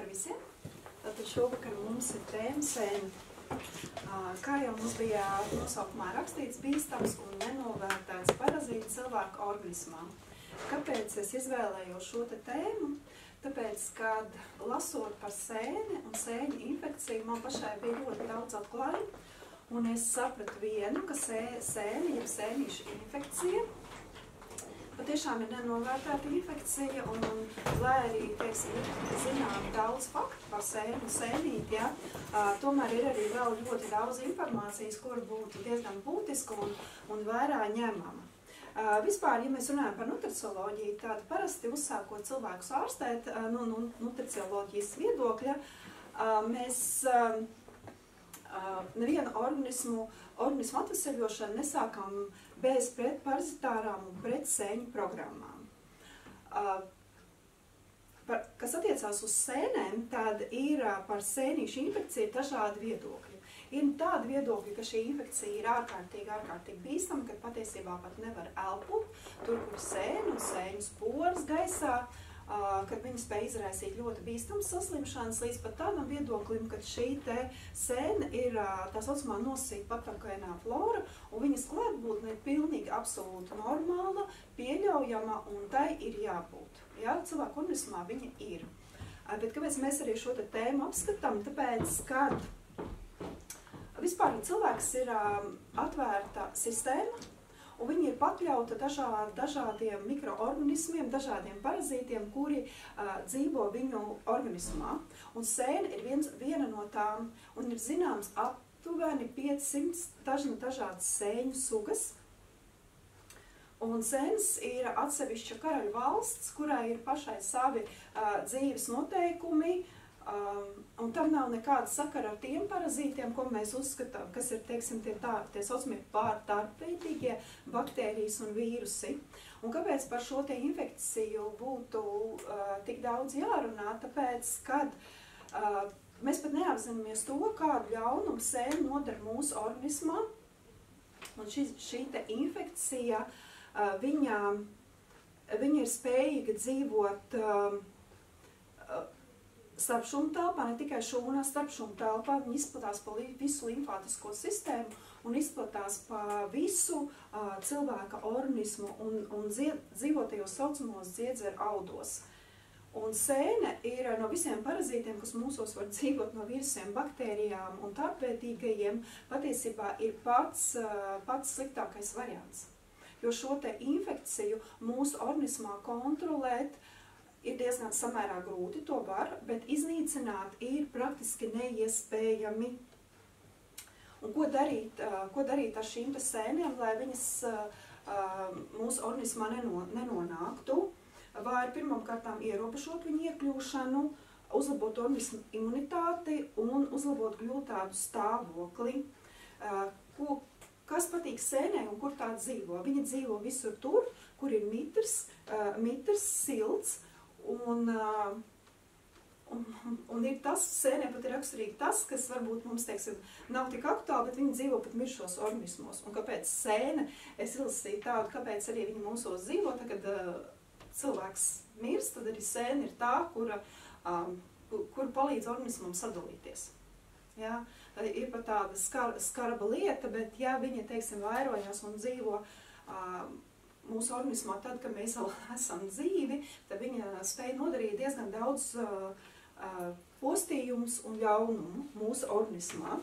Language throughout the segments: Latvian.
visiem! Tātad šovakar mums ir tēma sēne. Kā jau mums bija nosaukumā rakstīts, bīstams un nenovērtēts parazīti cilvēku organismā. Kāpēc es izvēlējos šo tēmu? Tāpēc, kad lasot par sēni un sēņu infekciju, man pašai bija ļoti daudz atklājumu, un es sapratu vienu, ka sēne, jeb sēnīšu infekcija, patiešām ir nenovērtēta infekcija, un lai arī, teiksim, zinām daudz faktu par sēnu un sēnīti, ja, tomēr ir arī vēl ļoti daudz informācijas, kur būtu diezgan būtiska un vērā ņemama. Vispār, ja mēs runājam par nutricioloģiju, tad parasti uzsākot cilvēkus ārstēt no nutricioloģijas viedokļa, mēs nevienu organismu atveseļošanu nesākam bez pretparazitārām un pretsēņu programmām. Kas attiecās uz sēnēm, tad ir par sēnīšu infekciju dažādi viedokļi. Ir tāda viedokļa, ka šī infekcija ir ārkārtīgi bīstama, kad patiesībā pat nevar elpot, tur, kur sēņu un sēņu sporas gaisā, kad viņi spēj izraisīt ļoti bīstamas saslimšanas, līdz pat tādam viedoklim, ka šī sēne ir tā saucamā nosacīta patogēnā flora, un viņas klātbūtne ir pilnīgi absolūti normāla, pieļaujama, un tai ir jābūt. Ja? Cilvēku organismā viņa ir. Bet kāpēc mēs arī šo tēmu apskatām? Tāpēc, kad vispār cilvēks ir atvērta sistēma, un viņi ir pakļauta dažādiem mikroorganismiem, dažādiem parazītiem, kuri dzīvo viņu organismā. Un sēne ir viena no tām, un ir zināms aptuveni 500 dažādas sēņu sugas. Un sēnes ir atsevišķa karaļu valsts, kurai ir pašai savi dzīves noteikumi, un tam nav nekāda sakara ar tiem parazītiem, ko mēs uzskatām, kas ir, teiksim, tie saucamie pārtarpveidīgie baktērijas un vīrusi. Un kāpēc par šo infekciju būtu tik daudz jārunā? Tāpēc, kad mēs pat neapzināmies to, kādu ļaunumu sēne nodara mūsu organismā, un šī infekcija, viņa ir spējīga dzīvot starp šūntelpā, ne tikai šūnā, starp šūntelpā, viņa izplatās pa visu limfātisko sistēmu un izplatās pa visu cilvēka organismu un dzīvo tajos saucamos dziedzeru audos. Un sēne ir no visiem parazītiem, kas mūsos var dzīvot, no vīrusiem, baktērijām un tarpveidīgajiem, patiesībā ir pats sliktākais variants. Jo šo infekciju mūsu organismā kontrolēt ir diezgan samērā grūti, to var, bet iznīcināt ir praktiski neiespējami. Un ko darīt ar šīm sēnēm, lai viņas mūsu organismā nenonāktu? Var pirmkārtām ierobežot viņu iekļūšanu, uzlabot organismu imunitāti un uzlabot gļūtādu stāvokli. Kas patīk sēnē un kur tā dzīvo? Viņa dzīvo visur tur, kur ir mitrs, silts, un ir tas, sēnē pat ir raksturīgi tas, kas varbūt mums, teiksim, nav tik aktuāli, bet viņi dzīvo pat mirušos organismos. Un kāpēc sēne, es izlasīju tādu, kāpēc arī viņi mūsos dzīvo, tad, kad cilvēks mirst, tad arī sēne ir tā, kura palīdz organismam sadalīties. Ja? Ir pat tāda skarba lieta, bet ja viņa, teiksim, vairojās un dzīvo mūsu organismā tad, kad mēs vēl esam dzīvi, tad viņa spēj nodarīt diezgan daudz postījumus un ļaunumu mūsu organismā.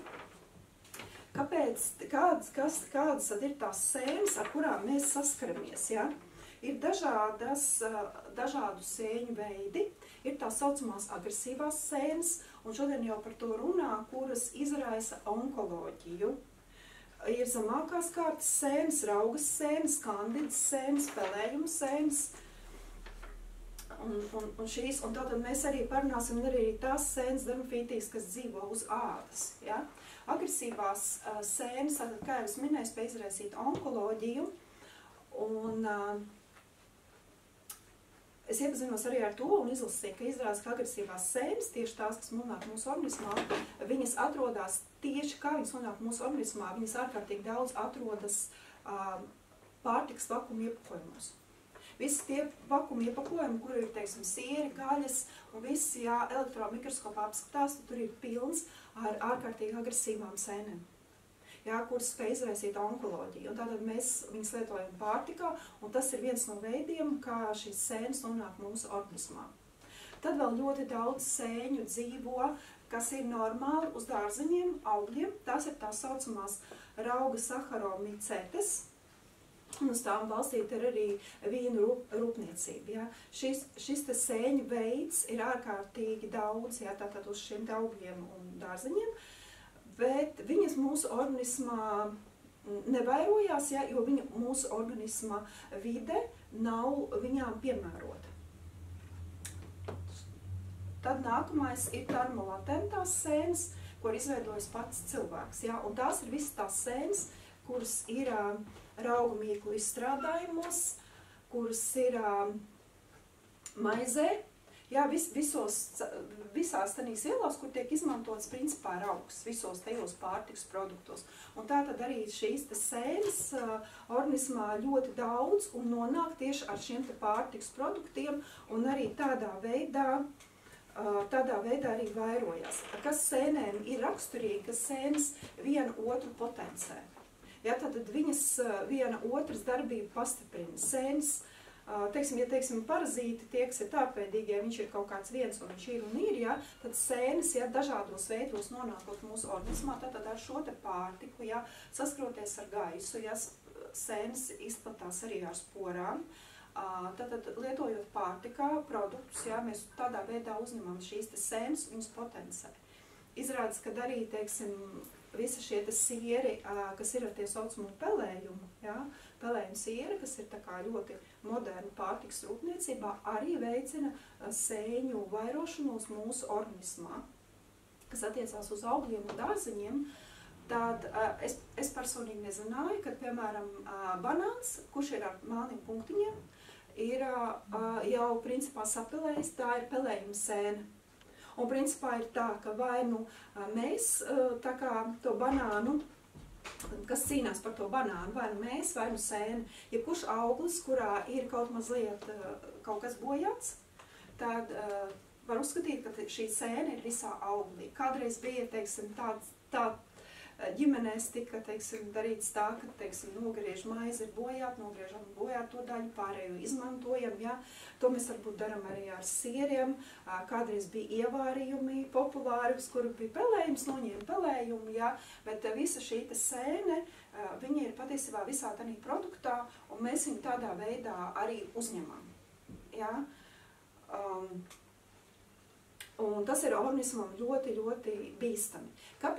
Kādas tad ir tās sēnes, ar kurām mēs saskaramies? Ja? Ir dažādu sēņu veidi, ir tā saucamās agresīvās sēnes, un šodien jau par to runā, kuras izraisa onkoloģiju. Ir zemākās kārtas sēnes, raugas sēnes, kandidas sēnes, pelējuma sēnes un šīs. Un tātad mēs arī parunāsim arī tās sēnes dermafītīs, kas dzīvo uz ādas. Ja? Agresīvās sēnes, tātad, kā jau es minēju, spēj izraisīt onkoloģiju. Un es iepazinos arī ar to un izlasīju, ka izrādās, ka agresīvās sēnes, tieši tās, kas nonāk mūsu organismā, viņas atrodas tieši kā viņas nonāk mūsu organismā, viņas ārkārtīgi daudz atrodas pārtikas vakuma iepakojumos. visi tie vakuma iepakojumi, kur ir, teiksim, sieri, gaļas un viss, ja elektromikroskopā apskatās, tad tur ir pilns ar ārkārtīgi agresīvām sēnēm. Jā, kuras spēj izraisīt onkoloģiju. Un tātad mēs viņus lietojam pārtikā, un tas ir viens no veidiem, kā šīs sēnes nonāk mūsu organismā. Tad vēl ļoti daudz sēņu dzīvo, kas ir normāli uz dārzeņiem, augļiem. Tās ir tās saucamās rauga saharomycetes, un uz tām balstīta ir arī vīnu rūpniecība. Jā. Šis te sēņu veids ir ārkārtīgi daudz, jā, tātad uz šiem augļiem un dārzeņiem, bet viņas mūsu organismā nevairojās, ja, jo viņa mūsu organisma vide nav viņām piemērota. Tad nākamais ir termolatentās sēnes, ko ir izveidojis pats cilvēks. Ja, un tās ir visas tās sēnes, kuras ir raugu mīklu izstrādājumos, kuras ir maizē, jā, visās tanīs vielās, kur tiek izmantots principā raugs, visos tajos pārtikas produktos. Un tā tad arī šīs sēnes organismā ļoti daudz un nonāk tieši ar šiem te pārtikas produktiem un arī tādā veidā arī vairojās. Kas sēnēm ir raksturīgi, ka sēnes viena otru potencē. Ja, tad viņas viena otras darbību pastiprina. Sēnes, teiksim, parazīti, tie, kas ir tāpēdīgi, ja viņš ir kaut kāds viens un viņš ir un ir, ja, tad sēnes, ja, dažādos veidos nonākot mūsu organismā, tad ar šo te pārtiku, ja, saskroties ar gaisu, ja, sēnes izplatās arī ar sporām. Tātad, lietojot pārtikā produktus, jā, mēs tādā veidā uzņemam šīs sēnes, viņas potencē. Izrādās, ka arī, teiksim, visi šie sieri, kas ir ar tie saucamo pelējumu, jā, pelējuma sieri, kas ir tā kā ļoti moderna pārtikas rūpniecībā, arī veicina sēņu vairošanos mūsu organismā, kas attiecās uz augļiem un dārzeņiem. Tad es personīgi nezināju, ka, piemēram, banāns, kurš ir ar melniem punktiņiem, ir jau principā sapelējis, tā ir pelējuma sēne. Un principā ir tā, ka vai nu mēs tā kā to banānu, kas cīnās par to banānu, vai nu mēs, vai nu sēne, jebkurš auglis, kurā ir kaut mazliet kaut kas bojāts, tad var uzskatīt, ka šī sēne ir visā auglī. Kādreiz bija, teiksim, tā ģimenēs tika, teiksim, darīts tā, ka, teiksim, nogriež maizi ir bojāt, nogriežam bojāt to daļu, pārējo izmantojam, ja. To mēs varbūt daram arī ar sieriem. Kādreiz bija ievārījumi populāri, uz kuru bija pelējums, noņēma pelējumu, ja. Bet visa šī sēne, viņa ir patiesībā visā tanī produktā, un mēs viņu tādā veidā arī uzņemam, ja. Un tas ir organismam ļoti, ļoti bīstami.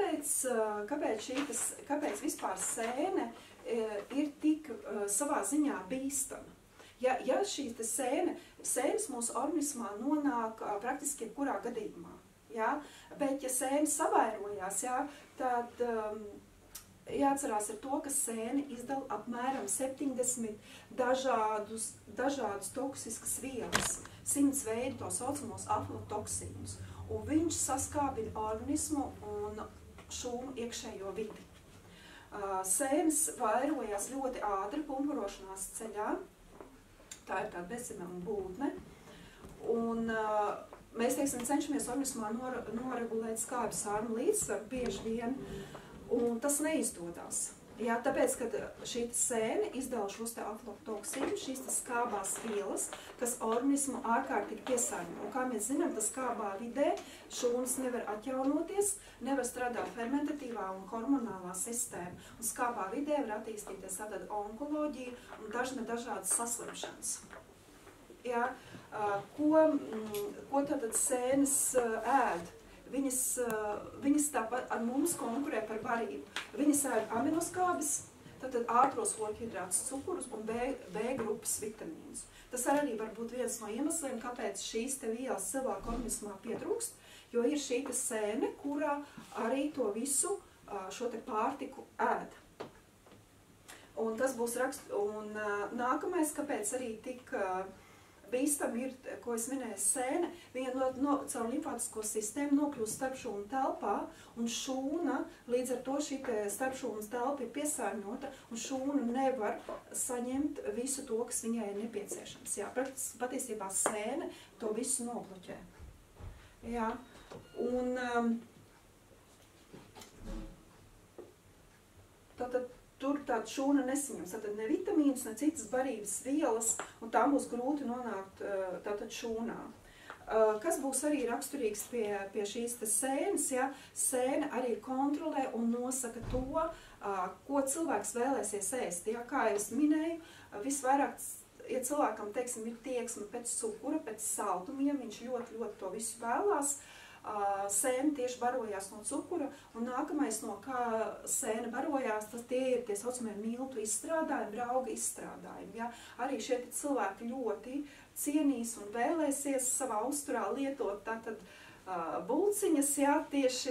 Kāpēc vispār sēne ir tik savā ziņā bīstama? Ja šī sēnes mūsu organismā nonāk praktiski jebkurā gadījumā, ja? Bet ja sēne savairojās, ja, tad jāatcerās ar to, ka sēne izdala apmēram 70 dažādus toksiskas vielas. 100 veidu to saucamos aflatoksīnus, un viņš saskābina organismu un šūnu iekšējo vidi. Sēnes vairojās ļoti ātri pumpurošanās ceļā, tā ir tāda bezdzimuma būtne, un mēs, teiksim, cenšamies organismā noregulēt skābju sārmu līdzsvaru bieži vien, un tas neizdodas. Jā, tāpēc, kad šī sēne izdala šos te aflatoksīnus, šīs skābās vielas, kas organismu ārkārtīgi piesārņo. Un kā mēs zinām, tas skābā vidē šūnas nevar atjaunoties, nevar strādāt fermentatīvā un hormonālā sistēma. Un skābā vidē var attīstīties tātad onkoloģija un dažādas saslimšanas. Jā, ko tātad sēnes ēd? Viņas tāpat ar mums konkurē par barību. Viņas ēd aminoskābes, tātad ātros ogļhidrātus, cukurus un B grupas vitamīnus. Tas arī var būt viens no iemesliem, kāpēc šīs te vielas cilvēku organismā pietrūkst, jo ir šī te sēne, kurā arī to visu šo te pārtiku ēd. Un tas būs nākamais, kāpēc arī tik bīstam ir, ko es minēju, sēne, viņa caur limfātisko sistēmu nokļūst starpšūnu telpā, un šūna, līdz ar to šī starpšūnas telpa ir piesārņota, un šūna nevar saņemt visu to, kas viņai ir nepieciešams. Jā, patiesībā sēne to visu nobloķē. Jā, un tātad tur tāda šūna nesaņems, tātad ne vitamīnus, ne citas barības vielas, un tām būs grūti nonākt tātad šūnā. Kas būs arī raksturīgs pie šīs sēnes, ja? Sēne arī kontrolē un nosaka to, ko cilvēks vēlēsies ēst. Ja? Kā es minēju, visvairāk, ja cilvēkam, teiksim, ir tieksme pēc cukura, pēc saldumiem, viņš ļoti, ļoti to visu vēlās, sēne tieši barojās no cukura, un nākamais, no kā sēne barojās, tas tie ir tie saucamie miltu izstrādājumi, rauga izstrādājumi. Ja? Arī šie cilvēki ļoti cienīs un vēlēsies savā uzturā lietot tātad bulciņas, ja? Tieši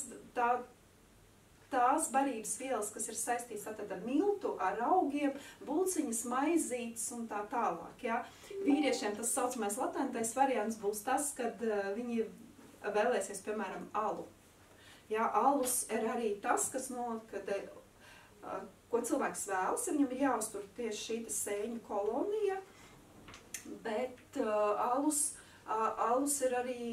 tās barības vielas, kas ir saistīts tātad ar miltu, ar augiem, bulciņas, maizītes un tā tālāk. Ja? Vīriešiem tas saucamais latentais variants būs tas, kad viņi vēlēsies, piemēram, alu. Jā, alus ir arī tas, kas ko cilvēks vēlas, viņam ir jāuztur tieši šī sēņu kolonija, bet alus ir arī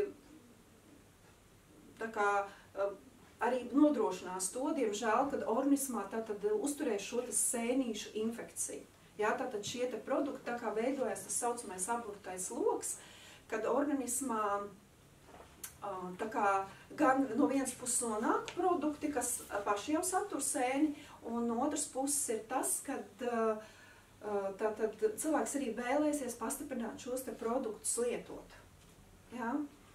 tā kā arī nodrošinās to, diemžēl, kad organismā tātad uzturēs šo sēnīšu infekciju. Jā, tātad šie produkti tā kā veidojas tas saucamais aburtais loks, kad organismā tā kā gan no vienas puses nonāk produkti, kas paši jau satur sēni, un no otras puses ir tas, kad tātad cilvēks arī vēlēsies pastiprināt šos produktus lietot. Jā?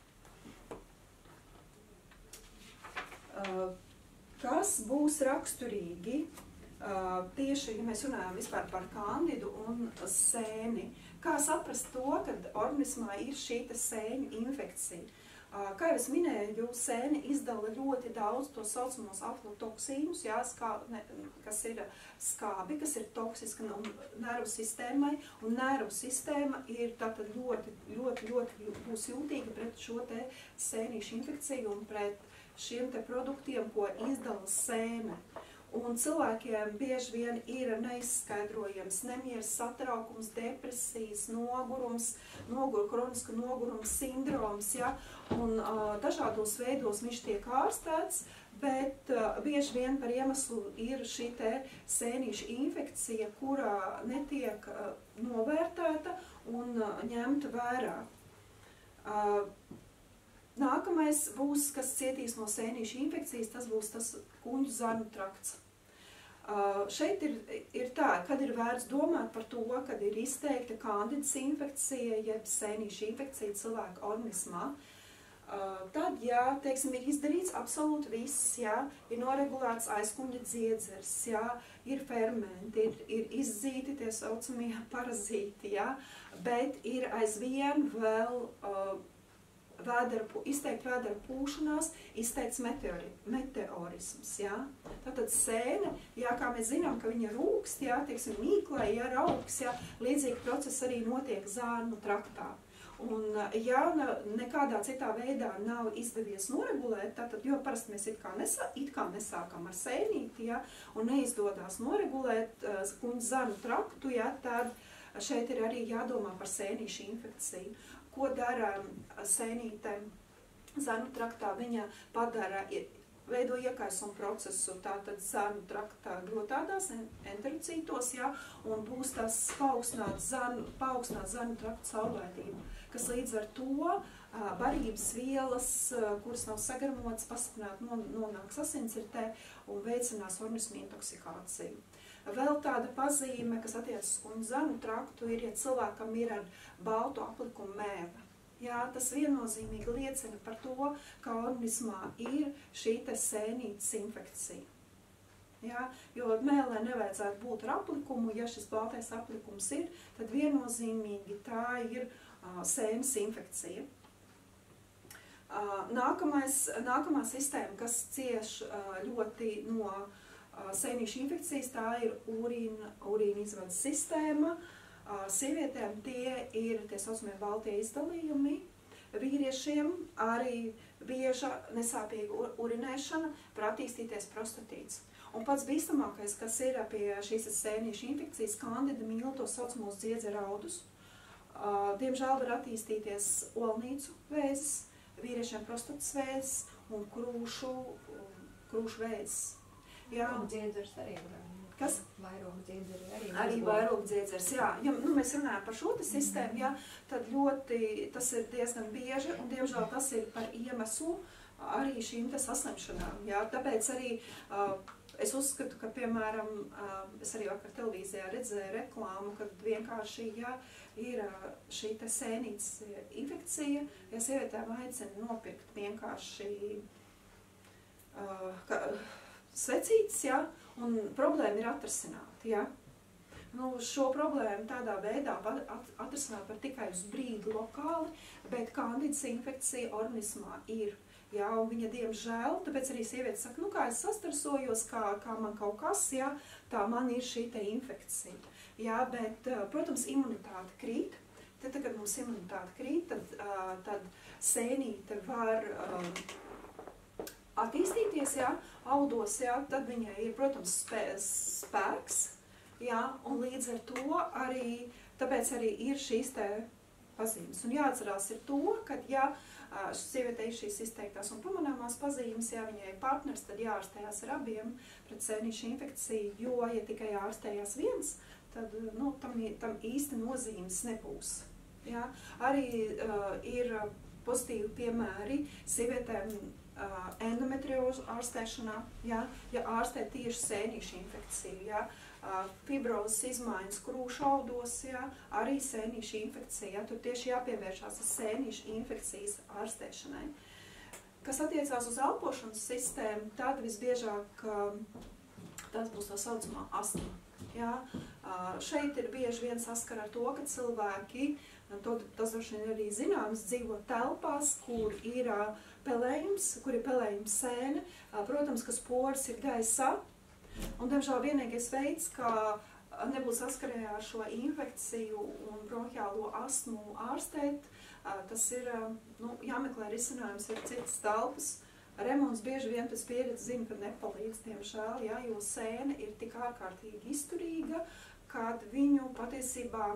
Kas būs raksturīgi tieši, ja mēs runājam vispār par kandidu un sēni, kā saprast to, kad organismā ir šī sēņu infekcija? Kā jau es minēju, sēne izdala ļoti daudz to saucamos aflatoksīnus, jā, kas ir skābi, kas ir toksiski nervu sistēmai, un nervu sistēma ir tātad ļoti būs jūtīga pret šo sēnīšu infekciju un pret šiem produktiem, ko izdala sēne. Un cilvēkiem bieži vien ir neizskaidrojams nemieris, satraukums, depresijas, nogurums, kroniska noguruma sindroms, ja? Un dažādos veidos viņš tiek ārstēts, bet bieži vien par iemeslu ir šī sēnīša infekcija, kurā netiek novērtēta un ņemta vērā. Nākamais būs, kas cietīs no sēnīša infekcijas, tas būs tas kuņģu zarnu trakts. Šeit ir tā, kad ir vērts domāt par to, kad ir izteikta kandidas infekcija, jeb sēnīša infekcija cilvēka organismā, tad, ja, teiksim, ir izdarīts absolūti viss, ja, ir noregulēts aizkuņģa dziedzers, ja, ir fermenti, ir izzīti tie saucamie parazīti, ja, bet ir aizvien vēl izteikti vēdera pūšanās, izteikts meteorisms, jā. Tātad sēne, jā, kā mēs zinām, ka viņa rūkst, jā, teiksim, mīklē, jā, rauks, jā, līdzīgi process arī notiek zārnu traktā. Un, ja nekādā citā veidā nav izdevies noregulēt, tātad, jo parasti mēs it kā nesākam ar sēnīti, jā, un neizdodas noregulēt kuņģu zarnu traktu, jā, tad šeit ir arī jādomā par sēnīšu infekciju. Ko dara sēnīte zarnu traktā? Viņa veido iekaisumu procesu, tātad zarnu traktā grotādās enterocītos, ja, un būs tas paaugstināt zarnu traktu caurlaidību, kas līdz ar to barības vielas, kuras nav sagarmotas, pastiprināt nonāks asinsritē un veicinās organismu intoksikāciju. Vēl tāda pazīme, kas attiecas uz kuņģu zarnu traktu, ir, ja cilvēkam ir ar baltu aplikumu mēve. Jā, tas viennozīmīgi liecina par to, ka organismā ir šī sēnītes infekcija. Jā, jo mēlē nevajadzētu būt ar aplikumu, ja šis baltais aplikums ir, tad viennozīmīgi tā ir sēnes infekcija. Nākamā sistēma, kas cieš ļoti no sēnīšu infekcijas, tā ir urīna izvades sistēma. Sievietēm tie ir tie saucamie baltie izdalījumi, vīriešiem arī bieža nesāpīga urinēšana, var attīstīties prostatīts. Un pats bīstamākais, kas ir pie šīs sēnīšu infekcijas, Candida mīl to saucamos dziedzeraudus. Diemžēl var attīstīties olnīcu vēzis, vīriešiem prostatas vēzis un krūšu vēzis. Jā. Un dziedzers arī var. Kas? Vairogdziedzeri arī. Arī vairogdziedzers, jā. Ja mēs runājam par šo sistēmu, jā, tad ļoti tas ir diezgan bieži, un diemžēl tas ir par iemeslu arī šīm saslimšanām. Jā. Tāpēc arī es uzskatu, ka, piemēram, es arī vakar televīzijā redzēju reklāmu, kad vienkārši, ja ir šī sēnītes infekcija, ja sievietēm aicina nopirkt vienkārši svecītes, ja, un problēma ir atrisināta, ja. Nu, šo problēmu tādā veidā atrisināt var tikai uz brīdi lokāli, bet kandidas infekcija organismā ir. Jā, un viņa diemžēl, tāpēc arī sieviete saka, nu kā es sastarsojos, kā man kaut kas, jā, tā man ir šī te infekcija. Jā, bet, protams, imunitāte krīt. Tad, kad mums imunitāte krīt, tad sēnīte var attīstīties, jā, audos, jā, tad viņai ir, protams, spēks, jā, un līdz ar to arī, tāpēc arī ir šīs te pazīmes. Un jāatcerās ir to, ka, ja sievietei šīs izteiktās un pamanāmās pazīmes, ja viņai ir partners, tad jāārstējās ar abiem pret sēnīšu infekciju, jo, ja tikai ārstējās viens, tad nu, tam īsti nozīmes nebūs. Ja? Arī ir pozitīvi piemēri sievietēm endometriozu ārstēšanā, ja ārstē tieši sēnīšu infekciju, ja? Fibrozes izmaiņas krūšu audos, ja, arī sēnīšu infekcija, ja, tur tieši jāpievēršās sēnīšu infekcijas ārstēšanai. Kas attiecās uz elpošanas sistēmu, tad visbiežāk tas būs tā saucamā astma. Ja. Šeit ir bieži vien saskara ar to, ka cilvēki, tas droši vien arī zināms, dzīvo telpās, kur ir pelējums sēne, protams, ka sporas ir gaisā. Un, diemžēl, vienīgais veids, kā nebūt saskarē ar šo infekciju un bronhiālo astmu ārstēt, tas ir, nu, jāmeklē risinājums ir citas telpas. Remonts bieži vien pēc pieredzes zina, ka nepalīdz, diemžēl, ja, jo sēne ir tik ārkārtīgi izturīga, kad viņu patiesībā,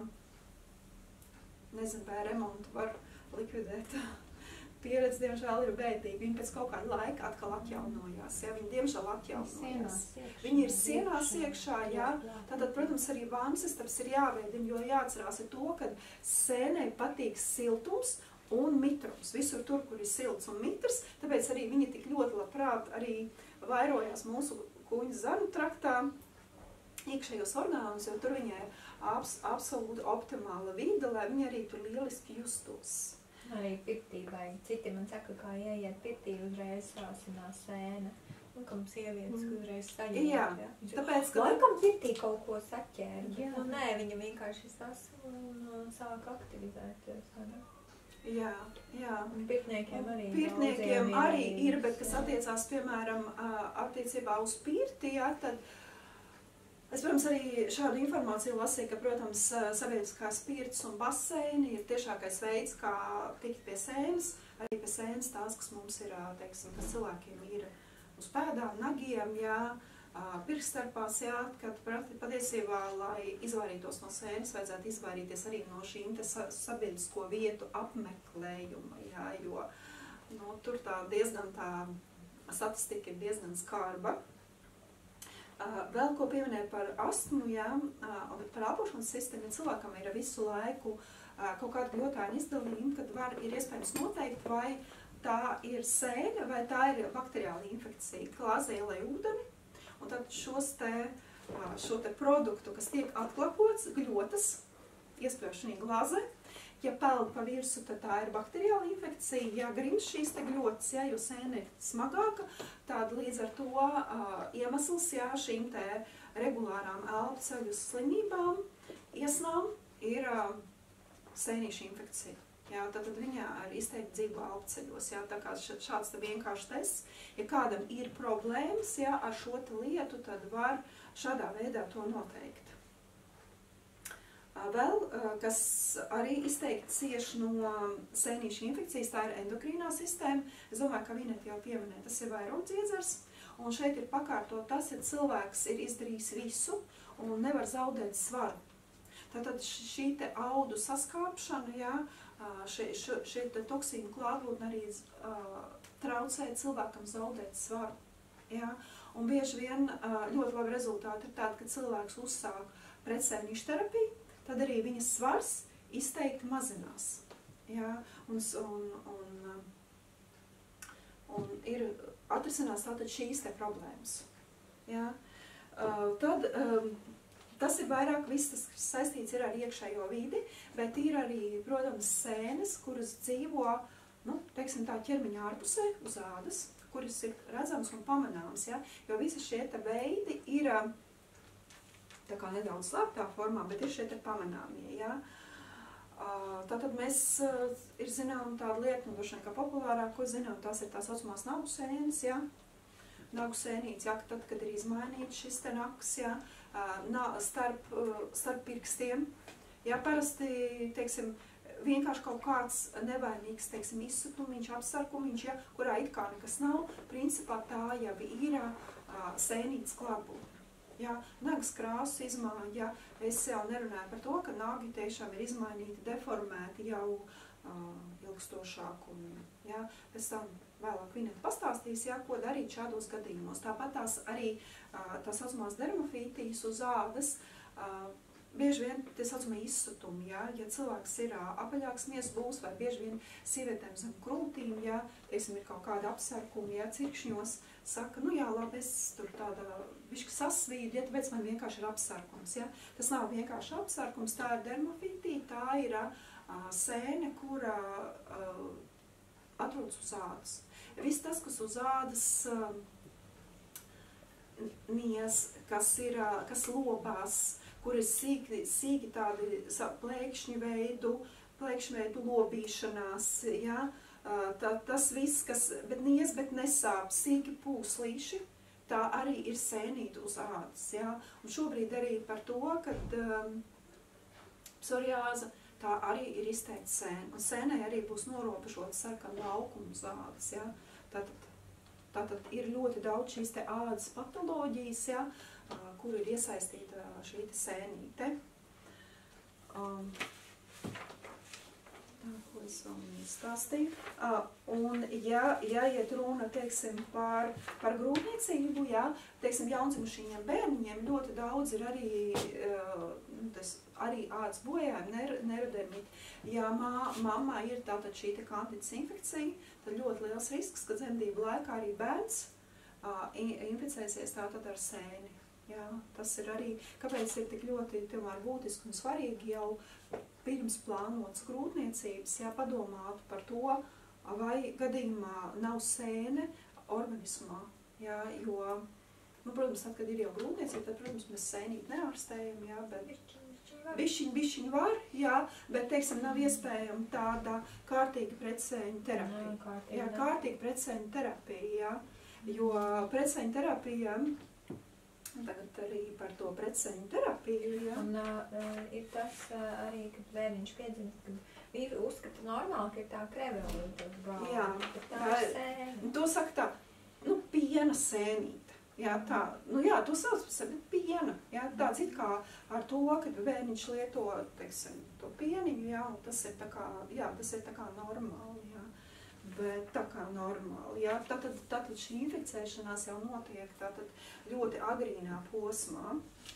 nezinu, vai remontu var likvidēt. Pieredze, diemžēl, ir bēdīga. Viņi pēc kaut kāda laika atkal atjaunojās. Ja? Viņi, diemžēl, atjaunojās. Viņi ir sienās iekšā, ja? Tātad, protams, arī vannas ir jāveidina, jo jāatcerās ir to, ka sēnei patīk siltums un mitrums. Visur tur, kur ir silts un mitrs, tāpēc arī viņi tik ļoti labprāt arī vairojās mūsu kuņu zarnu traktā, iekšējos orgānus, jo tur viņai absolūti optimāla vide, lai viņi arī tur lieliski justos. Arī pirtībai. Citi man saka, kā ieiet pirtī, uzreiz sāsinās sēne. Un kam sievietes uzreiz sajūt. Jā, tāpēc, ka... Laikam pirtī kaut ko saķēra. Nu, nē, viņa vienkārši sasma un sāk aktivizēties. Jā, jā. Un pirtniekiem arī. Pirtniekiem arī ir, bet kas attiecās, piemēram, attiecībā uz pirti, jā, tad... Es, protams, arī šādu informāciju lasīju, ka, protams, sabiedriskās pirtis un baseini ir tiešākais veids, kā tikt pie sēnes. Arī pie sēnes tās, kas mums ir, teiksim, kas cilvēkiem ir uz pēdām, nagiem, jā, pirkstarpās, jā, kad patiesībā, lai izvairītos no sēnes, vajadzētu izvairīties arī no šīm te sabiedrisko vietu apmeklējuma, jā, jo, nu, tur diezgan tā statistika ir diezgan skarba. Vēl ko pieminēju par astmu, jā, par elpošanas sistēmu, ja cilvēkam ir visu laiku kaut kāda gļotāņa izdalījuma, kad ir iespējams noteikt, vai tā ir sēne, vai tā ir bakteriāla infekcija. Glāzē ielej ūdeni, un tad šo te produktu, kas tiek atklapots, gļotas, iespējams šī glāzē. Ja peld pa virsu, tad tā ir bakteriāla infekcija, ja grins šīs te gļotas, ja, jo sēne ir smagāka, tad līdz ar to iemesls, ja, šīm te regulārām elpceļu slimībām, iesnām ir sēnīša infekcija. Jā, tad viņa ir izteikti dzīvo elpceļos, jā, tā kā šāds te vienkārši tests. Ja kādam ir problēmas, jā, ar šo te lietu, tad var šādā veidā to noteikt. Vēl, kas arī izteikti cieši no sēnīšu infekcijas, tā ir endokrīnā sistēma. Es domāju, ka Vineta jau pieminēja, tas ir vairumdziedzers. Un šeit ir pakārtot tas, ja cilvēks ir izdarījis visu un nevar zaudēt svaru. Tātad šī te audu saskāpšana, jā, šie toksīnu klātbūtne arī traucē cilvēkam zaudēt svaru. Jā. Un bieži vien ļoti labi rezultāti ir tādi, ka cilvēks uzsāk pretsēnīšu terapiju, tad arī viņas svars izteikti mazinās. Jā. Un ir atrisinās tātad šīs te problēmas. Jā. Tad tas ir vairāk viss, tas saistīts ir ar iekšējo vidi, bet ir arī, protams, sēnes, kuras dzīvo, teiksim tā, ķermeņa ārpusē uz ādas, kuras ir redzams un pamanāms, ja? Jo visi šie te veidi ir tā kā nedaudz slēptā formā, bet ir šie te pamanāmie, ja? Tātad mēs ir zinām tāda lieta, droši vien kā populārāk, ko zinām, tās ir tās saucamās nagu sēnes, ja? Nagu sēnītes, ja? Tad, kad ir izmainīts šis te naks, ja? Starp pirkstiem, ja? Parasti, teiksim, vienkārši kaut kāds nevainīgs, teiksim, izsutumiņš, apsarkumiņš, ja, kurā it kā nekas nav, principā tā jau ir sēnītes klātbūtne. Ja, nagas krāsas izmaiņa, ja, es jau nerunāju par to, ka nagi tiešām ir izmainīti, deformēti jau ilgstošāk. Un, ja, pēc tam vēlāk Vineta pastāstīs, ja, ko darīt šādos gadījumos. Tāpat tās arī tā saucamās dermofītijas uz ādas, bieži vien tie saucamie izsutumi, ja cilvēks ir apaļāks miesas būs, vai bieži vien sievietēm zem krūtīm, ja, teiksim, ir kaut kāda apsarkuma, ja, cirkšņos, saka, jā, labi, es tur tāda bišķi sasvīdu, ja, tāpēc man vienkārši ir apsarkums, ja. Tas nav vienkārši apsarkums, tā ir dermofītija, tā ir sēne, kura atrodas uz ādas. Viss tas, kas uz ādas niez, kas lobās, kur ir sīki tādi plēkšņu veidu lobīšanās, ja? Tas viss, kas, bet niez, bet nesāp, sīki pūslīši, tā arī ir sēnīta uz ādas, ja? Un šobrīd arī par to, kad psoriāza, tā arī ir izteikta sēna, un sēnai arī būs norobežota sarkanu laukumu uz ādas, ja? Tātad ir ļoti daudz šīs te ādas patoloģijas, ja? Kur ir iesaistīta šī sēnīte. Tā, ko es vēl stāstīju. Un, ja iet runa, teiksim, par grūtniecību, ja, teiksim, jaundzimušajiem bērniņiem ļoti daudz ir arī ādas bojājumi, neurodermiti. Ja mammā ir tātad šī te kandidas infekcija, tad ļoti liels risks, ka dzemdību laikā arī bērns inficēsies tātad ar sēni. Jā, tas ir arī, kāpēc ir tik ļoti tomēr būtiski un svarīgi jau pirms plānotas grūtniecības, jā, padomāt par to, vai gadījumā nav sēne organismā, jā, jo, protams, tad, kad ir jau grūtniecība, tad, protams, mēs sēnīti neārstējam, jā, bet bišķiņi var, jā, bet, teiksim, nav iespējama tāda kārtīga pretsēņu terapija. Jā, kārtīga pretsēņu terapija, jā, jo pretsēņu terapija, tagad arī par to pretsēņu terapiju, ja? Un ir tas arī, kad bērniņš piedzimst, kad vīri uzskata normāli, ka ir tā krevelīta uz galva. Jā, tā ir sēna. To saka tā, piena sēnīte. Jā, tā, jā, to sauc par sevi piena. Jā, tāds it kā ar to, kad bērniņš lieto, teiksim, to pieniņu, jā, un tas ir tā kā normāli, jā. Bet tā kā normāli, jā. Tātad šī inficēšanās jau notiek tātad ļoti agrīnā posmā.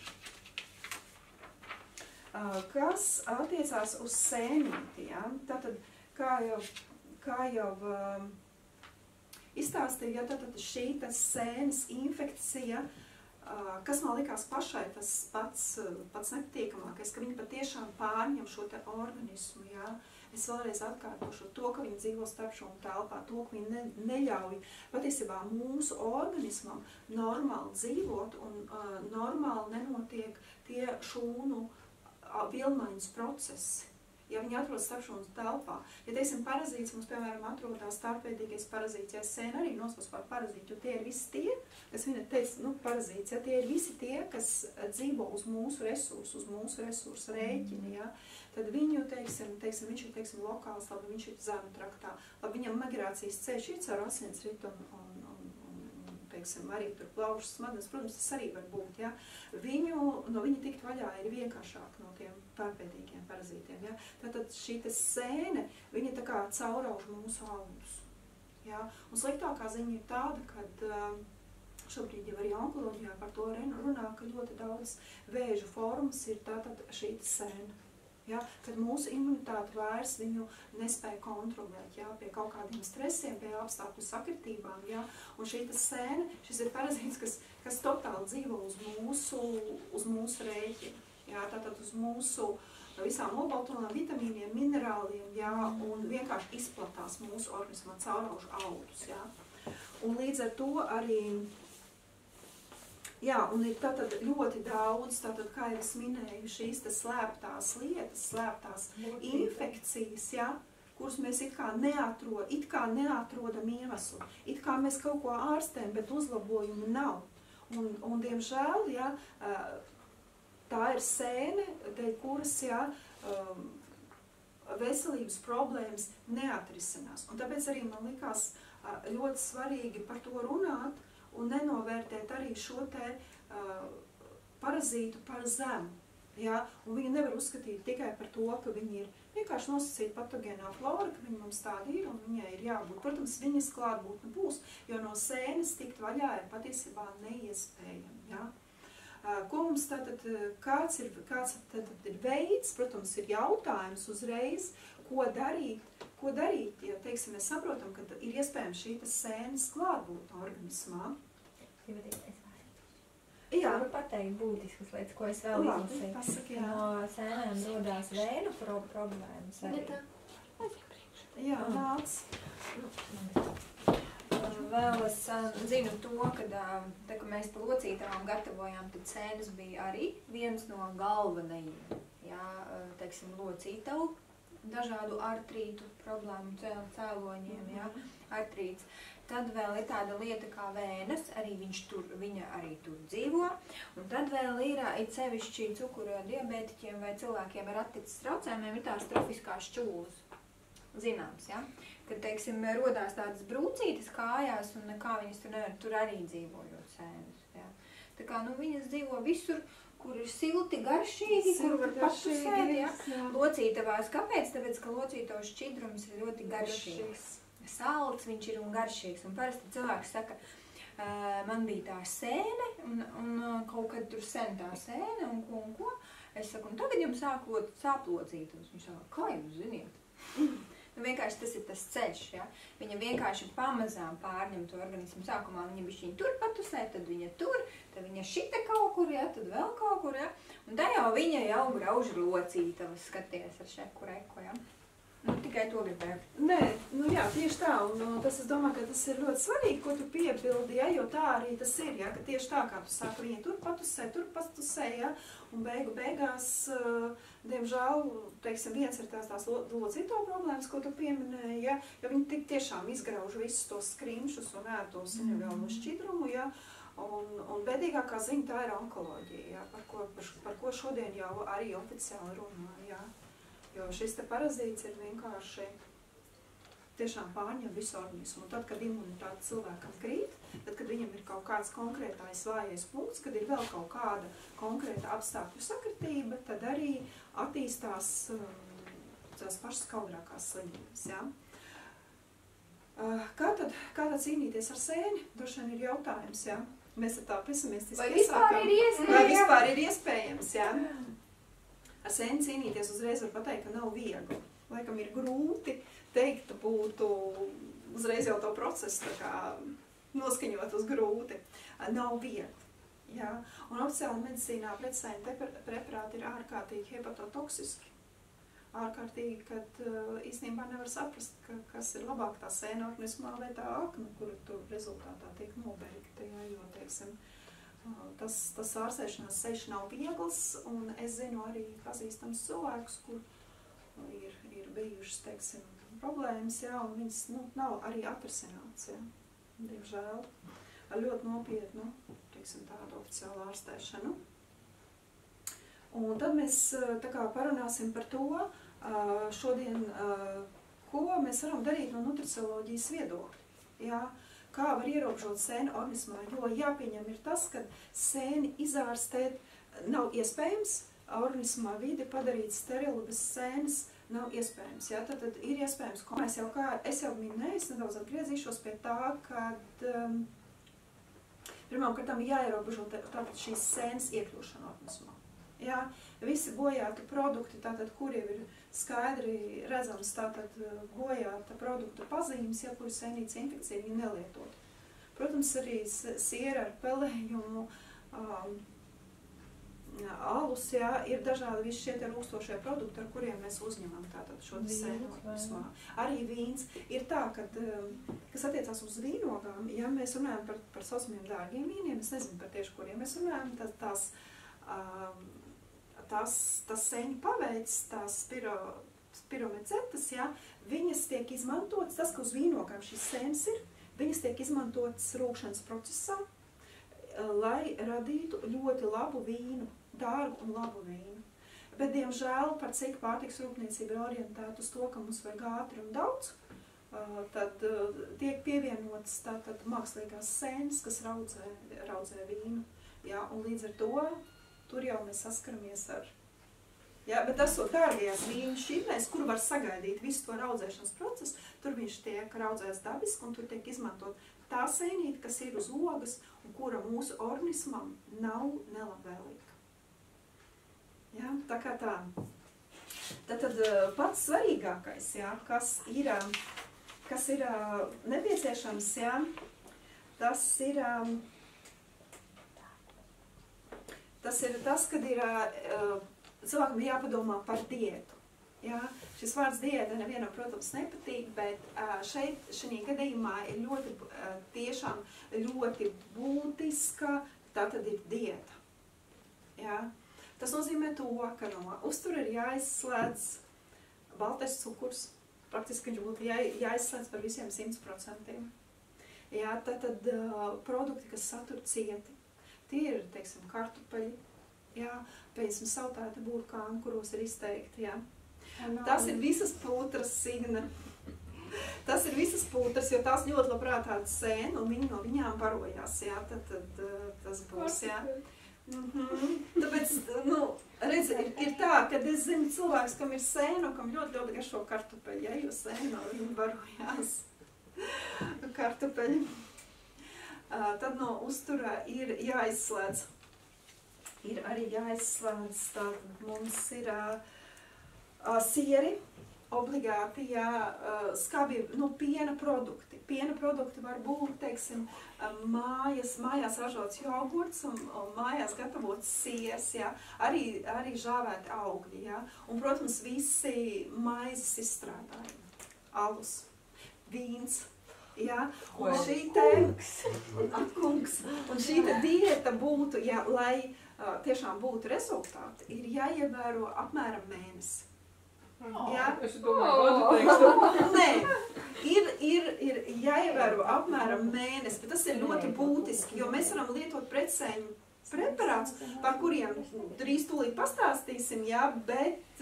Kas attiecās uz sēnīti, jā. Tātad, kā jau izstāstīja, ja, tātad šī sēnes infekcija, kas man likās pašai tas pats nepatīkamākais, ka viņi patiešām pārņem šo te organismu, jā. Es vēlreiz atkārtošu to, ka viņi dzīvo starp šo telpā, to, ka viņi neļauj patiesībā mūsu organismam normāli dzīvot un normāli nenotiek tie šūnu vilmaiņas procesi. ja viņi atrodas starpšūnas telpā. Ja, teiksim, parazīts mums, piemēram, atrodas starpveidīgais parazīts, ja sēna arī nosauc par parazītu, jo tie ir visi tie, kas viņa teica, parazīts, ja tie ir visi tie, kas dzīvo uz mūsu resursu rēķini, ja, tad viņu, teiksim, viņš ir, teiksim, lokāls, labi, viņš ir zemu traktā, labi, viņam migrācijas ceļš ir caur asinsritu un teiksim, arī tur plaušas smadzenes, protams, tas arī var būt, ja. No viņa tikt vaļā ir vienkāršāk no tiem pārpēdīgiem parazītiem, ja. Tātad šī sēne, viņa tā kā caurauž mūsu audus, ja. Un sliktākā ziņa ir tāda, kad šobrīd jau arī onkoloģijā par to runā, ka ļoti daudz vēžu formas ir tātad šī sēne. Ja, kad mūsu imunitāte vairs viņu nespēja kontrolēt, ja, pie kaut kādiem stresiem, pie apstākļu sakritībām. Ja, un šī sēne, šis ir parazīts, kas totāli dzīvo uz mūsu rēķina. Ja, tātad uz mūsu visām olbaltumvielām, vitamīniem, minerāliem, ja, un vienkārši izplatās mūsu organismā caurauž audus. Ja. Un līdz ar to arī jā, un ir tātad ļoti daudz, tātad, kā jau es minēju, šīs slēptās lietas, slēptās infekcijas, ja, kuras mēs it kā neatrodam iemeslu. It kā mēs kaut ko ārstējam, bet uzlabojumu nav. Un diemžēl, ja, tā ir sēne, dēļ kuras, ja, veselības problēmas neatrisinās. Un tāpēc arī man likās ļoti svarīgi par to runāt, un nenovērtēt arī šo parazītu par zemu. Ja? Un viņu nevar uzskatīt tikai par to, ka viņi ir vienkārši nosacīta patogēnā flora, ka viņi mums tādi ir un viņai ir jābūt. Protams, viņas klātbūtne būs, jo no sēnes tikt vaļā ir patiesībā neiespējami. Ja? Ko mums tātad, kāds ir veids, protams, ir jautājums uzreiz, ko darīt, ja, teiksim, mēs saprotam, ka ir iespējams šī sēnes klātbūtne organismā. Jā. Varu pateikt būtiskas lietas, ko es vēl izlasīju. No sēnēm rodās vēnu problēmas arī. Jā, nāc. Vēl es zinu to, ka mēs pa locītavām gatavojām, tad sēnes bija arī viens no galvenajiem, jā, teiksim, locītavu dažādu artrītu problēmu cēloņiem, jā, artrīts. Tad vēl ir tāda lieta kā vēnes, arī viņa arī tur dzīvo. Un tad vēl ir sevišķi cukura diabētiķiem vai cilvēkiem ar atticis traucējumiem ir tās trofiskās šķūlas. Zināms, ja? Kad, teiksim, rodās tādas brūcītes kājās un nekā viņas tur nevar, tur arī dzīvojot sēnes. Ja? Tā kā, viņas dzīvo visur, kur ir silti, garšīgi, kur var patusēt, ja? Locītavās. Kāpēc? Tāpēc, ka locītavas šķidrums ir ļoti garšīgs. Salds viņš ir un garšīgs. Un parasti cilvēks saka, man bija tā sēne, un kaut kad tur sen tā sēne, un ko. Es saku, un tagad jums sāp locītavas. Viņš saka, kā jūs ziniet? Vienkārši tas ir tas ceļš, ja? Viņa vienkārši pamazām pārņem to organismu. Sākumā viņa bišķiņ tur patusē, tad viņa tur, tad viņa šita kaut kur, ja? Tad vēl kaut kur, ja? Un tā jau viņa jau grauž locītavas, skaties ar šeku reku, ja? Tikai to gribēju. Nē, jā, tieši tā, un tas, es domāju, ka tas ir ļoti svarīgi, ko tu piebildi, ja, jo tā arī tas ir, ja, ka tieši tā, kā tu sāki, viņa tur patusē, ja, un beigās, diemžēl, teiksim, viens ir tās locīto problēmas, ko tu pieminēji, ja, jo viņi tiešām izgrauž visus tos skrimšus un ētos inevielu šķidrumu, ja, un bēdīgākā ziņa tā ir onkoloģija, ja, par ko šodien jau arī oficiāli runā, ja. Jo šis parazīts ir vienkārši tiešām pārņem visu organismu. Un tad, kad imunitāte cilvēkam krīt, tad, kad viņam ir kaut kāds konkrētais vājais punkts, kad ir vēl kaut kāda konkrēta apstākļu sakritība, tad arī attīstās tās pašas kaugrākās slimības. Ja? Kā tad cīnīties ar sēni? Droši vien ir jautājums. Ja? Mēs ar tā pesimistiski iesākam. Vai vispār ir iespējams? Ja? Ar sēni cīnīties uzreiz var pateikt, ka nav viegli. Laikam ir grūti teikt, būtu uzreiz jau to procesu tā kā noskaņot uz grūti. Nav viegli. Ja? Un oficiāli medicīnā pretsēņu preparāti ir ārkārtīgi hepatotoksiski. Ārkārtīgi, kad īstenībā nevar saprast, kas ir labāk tā sēna organismā vai tā akna, kura tur rezultātā tiek nobeigta. Ja? Jo, teiksim, tas ārstēšanās ceļš nav viegls, un es zinu arī pazīstams cilvēkus, ir bijušas, teiksim, problēmas, jā, un viņas, nav arī atrisināts, jā, diemžēl, ar ļoti nopietnu, teiksim, tādu oficiālu ārstēšanu. Un tad mēs tā kā parunāsim par to šodien, ko mēs varam darīt no nutricioloģijas viedokļa, jā, kā var ierobežot sēnu organismā, jo jāpieņem ir tas, ka sēni izārstēt nav iespējams, organismā vidi padarīt sterilu bez sēnes nav iespējams. Ja? Tad ir iespējams, ko mēs jau, kā es jau minēju, es nedaudz atgriezīšos pie tā, kad pirmām kārtām jāierobežo tātad šīs sēnes iekļūšana organismā. Ja? Visi bojāti produkti, tātad, kur jau ir skaidri redzams tātad bojāta produktu pazīmes, ja kuri sēnītes infekcija viņi nelietot. Protams, arī siera ar pelējumu, alus, jā, ir dažādi visi šie rūkstošie produkti, ar kuriem mēs uzņemam tātad šo sēnu organismā. Arī vīns ir tā, kad, kas attiecās uz vīnogām, ja mēs runājam par saucamiem dārgiem vīniem, es nezinu par tieši kuriem mēs runājam, tās sēņu paveids, tās spiromecetas, ja, viņas tiek izmantotas, tas, ka uz vīnogām šīs sēnes ir, viņas tiek izmantotas rūkšanas procesā, lai radītu ļoti labu vīnu, dārgu un labu vīnu. Bet, diemžēl, par cik pārtiks rūpniecība ir orientēta uz to, ka mums vajag ātri un daudz, tad tiek pievienotas tātad mākslīgās sēnes, kas raudzē vīnu. Ja, un līdz ar to, tur jau mēs saskaramies ar. Ja, bet esot dārgajās vīnu šķirnēs, kur var sagaidīt visu to raudzēšanas procesu, tur viņš tiek raudzēts dabiski un tur tiek izmantot tā sēnīte, kas ir uz ogas un kura mūsu organismam nav nelabvēlīga. Ja, tā kā tā. Tad pats svarīgākais, ja, kas ir nepieciešams, ja, tas ir tas, kad ir cilvēkam jāpadomā par diētu. Ja? Šis vārds diēta nevienam, protams, nepatīk, bet šī gadījumā ir tiešām ļoti būtiska, tātad ir diēta. Ja? Tas nozīmē to, ka no uztura ir jāizslēdz baltais cukurs, praktiski viņš būtu jāizslēdz par visiem 100%. Ja? Tad produkti, kas satur cieti, tie ir, teiksim, kartupeļi, ja? Piemēram, sautēti burkāni, kuros ir izteikti, ja? Tas ir visas pūtras, Signe. Tas ir visas pūtras, jo tās ļoti labprāt tāda sēna, un viņi no viņām barojās, jā, tad tas būs, jā. Tāpēc, redz, ir tā, kad es zinu cilvēks, kam ir sēna, un kam ļoti garšo kartupeļi, ja, jo sēna no viņa barojās kartupeļi. Tad no uzturā ir jāizslēdz. Ir arī jāizslēdz, tad mums ir sieri, obligāti, jā, skabi, piena produkti. Piena produkti var būt, teiksim, mājās ražots jogurts un mājās gatavots siers, jā, arī žāvēti augļi, jā, un, protams, visi maizes izstrādājumi, alus, vīns, jā, un šī te diēta būtu, jā, lai tiešām būtu rezultāti, ir jāievēro apmēram mēnesi. Ja? Es domāju, Nē, ir jāievēro apmēram mēnesi, bet tas ir ļoti būtiski, jo mēs varam lietot pretsēņu preparāts, par kuriem drīz tūlīt pastāstīsim, ja, bet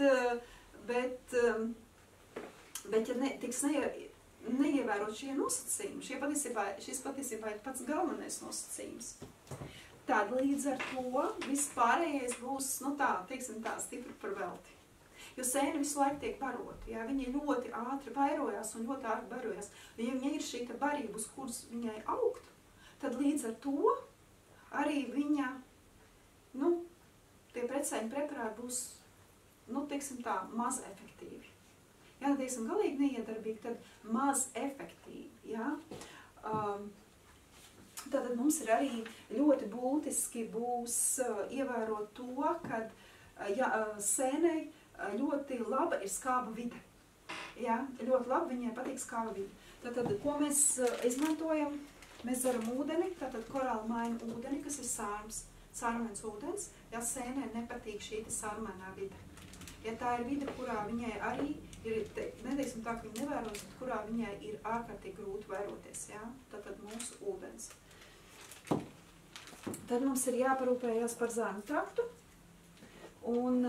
ja tiks neievērot šie nosacījumi, šis patiesībā ir pats galvenais nosacījums. Tad līdz ar to viss pārējais būs, teiksim tā, stipri par velti. Jo sēna visu laiku tiek barota, ja? Viņa ļoti ātri vairojās un ļoti ātri barojās. Ja viņai ir šī barība, uz kuras viņai augt, tad līdz ar to arī viņa, tie pretsēņu preparāti būs, teiksim tā, maz efektīvi. Ja, teiksim, galīgi neiedarbīgi, tad maz efektīvi, ja? Tātad mums ir arī ļoti būtiski būs ievērot to, kad sēnei ļoti laba ir skāba vide. Ja? Ļoti labi viņai patīk skāba vide. Tātad, ko mēs izmantojam? Mēs dzeram ūdeni, tātad korāla maina ūdeni, kas ir sārmens ūdens, ja sēnē nepatīk šī sārmenā vide. ja tā ir vide, kurā viņai arī ir, neteiksim tā, ka viņa nevēros, bet kurā viņai ir ārkārtīgi grūti vēroties, ja? Tātad mūsu ūdens. Tad mums ir jāparūpējās par zānu traktu, un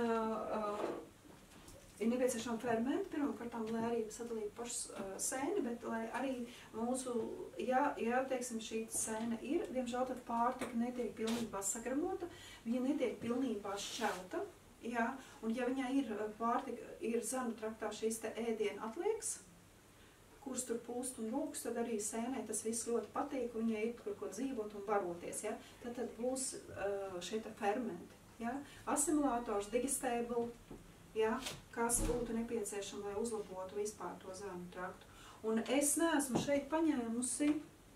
ir nepieciešama fermenti, pirmkārtām, lai arī sadalītu pašu sēni, bet lai arī mūsu, ja teiksim, šī sēne ir, diemžēl tad pārtika netiek pilnībā sagramota, viņa netiek pilnībā šķelta, ja, un ja viņai ir pārtika, ir zanu traktā šīs te ēdienu atliekas, kuras tur pūst un rūks, tad arī sēnē tas viss ļoti patīk, un viņai ir kur ko dzīvot un baroties, ja, tad būs šie te fermenti, ja, asimilātors, digestēbli, ja, kas būtu nepieciešama, lai uzlabotu vispār to zanu traktu. Un es neesmu šeit paņēmusi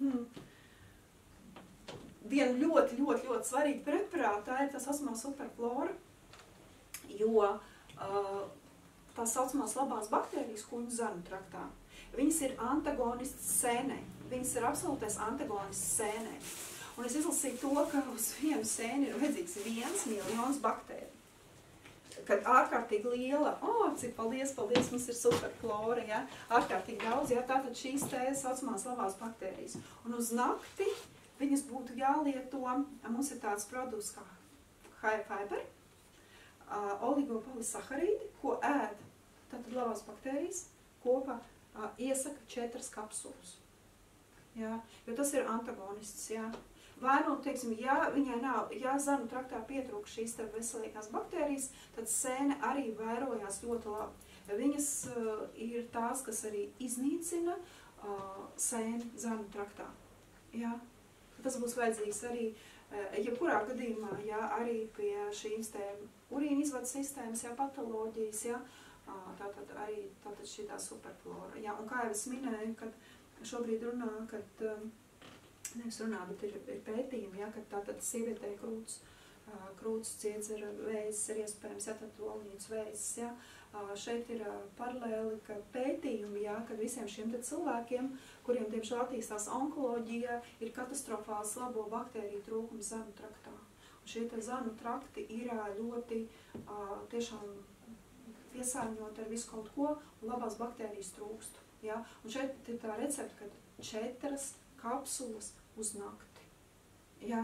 vienu ļoti svarīgu preparātu, tā ir tā saucamā superflora, jo tā saucamās labās baktērijas kuņu zanu traktā, viņas ir antagonists sēnē, viņas ir absolūtais antagonists sēnē. Un es izlasīju to, ka uz vienu sēni ir vajadzīgs 1 miljons baktēriju. Kad ārkārtīgi liela, cik paldies, mums ir superflora, ja, ārkārtīgi daudz, ja, tātad šīs te saucamās labās baktērijas. Un uz nakti viņas būtu jālieto, mums ir tāds produkts kā high fiber, oligopolisaharīdi, ko ēd, tātad labās baktērijas, kopā iesaka 4 kapsulas, ja, jo tas ir antagonists, ja. Vai nu, teiksim, ja viņai nav, ja zanu traktā pietrūk šīs te veselīgās baktērijas, tad sēne arī vērojās ļoti labi. Viņas ir tās, kas arī iznīcina sēni zanu traktā. Ja? Tas būs vajadzīgs arī, jebkurā gadījumā, ja, arī pie šīs te urīna izvadu sistēmas, ja, patoloģijas, ja, tātad šī tā superflora. Ja? Un kā jau es minēju, kad šobrīd runā, kad nevis runā, bet ir pētījumi, ja, ka tātad sievietē krūts ciedzera vēzis ir iespējams, ja, tad olnītas vēzis, ja. Šeit ir paralēli, ka pētījumi, ja, kad visiem šiem te cilvēkiem, kuriem diemžēl attīstās onkoloģija, ir katastrofāls labo baktēriju trūkums zanu traktā. Un šie te zanu trakti ir ļoti tiešām piesārņot ar visu kaut ko, un labās baktērijas trūkst. Ja. Un šeit ir tā recepte, kad 4 kapsulas uz nakti. Ja?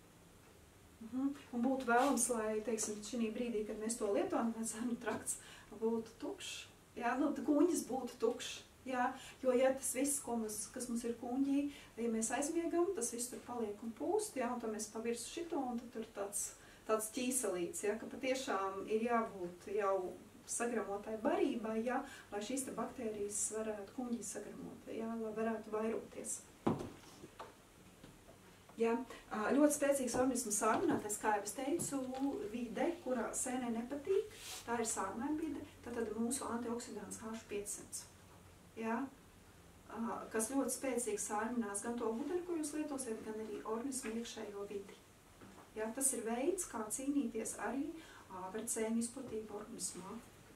Un būtu vēlams, lai, teiksim, šī brīdī, kad mēs to lietojam, lai zanu trakts būtu tukšs. Ja? Nu, kuņģis būtu tukšs. Ja? Jo, ja tas viss, kas mums ir kuņģī, ja mēs aizmiegam, tas viss tur paliek un pūst, ja? Un tad mēs pavirsu šito, un tad tur tāds ķīselīts, ja? Ka patiešām ir jābūt jau sagramotai barībai, ja? Lai šīs te baktērijas varētu kuņģī sagramot, ja? Lai varētu vairoties. Ja, ļoti spēcīgs organismu sārminātais, kā jau es teicu, vide, kurā sēnē nepatīk, tā ir sārmēm vide, tad mūsu antioksidants H500. Ja, kas ļoti spēcīgi sārminās gan to ūdeni, ko jūs lietosiet, gan arī organismu iekšējo vidi. Ja, tas ir veids, kā cīnīties arī pret sēņu izplatību organismā.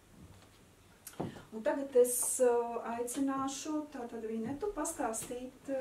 Un tagad es aicināšu tātad Vinetu pastāstīt.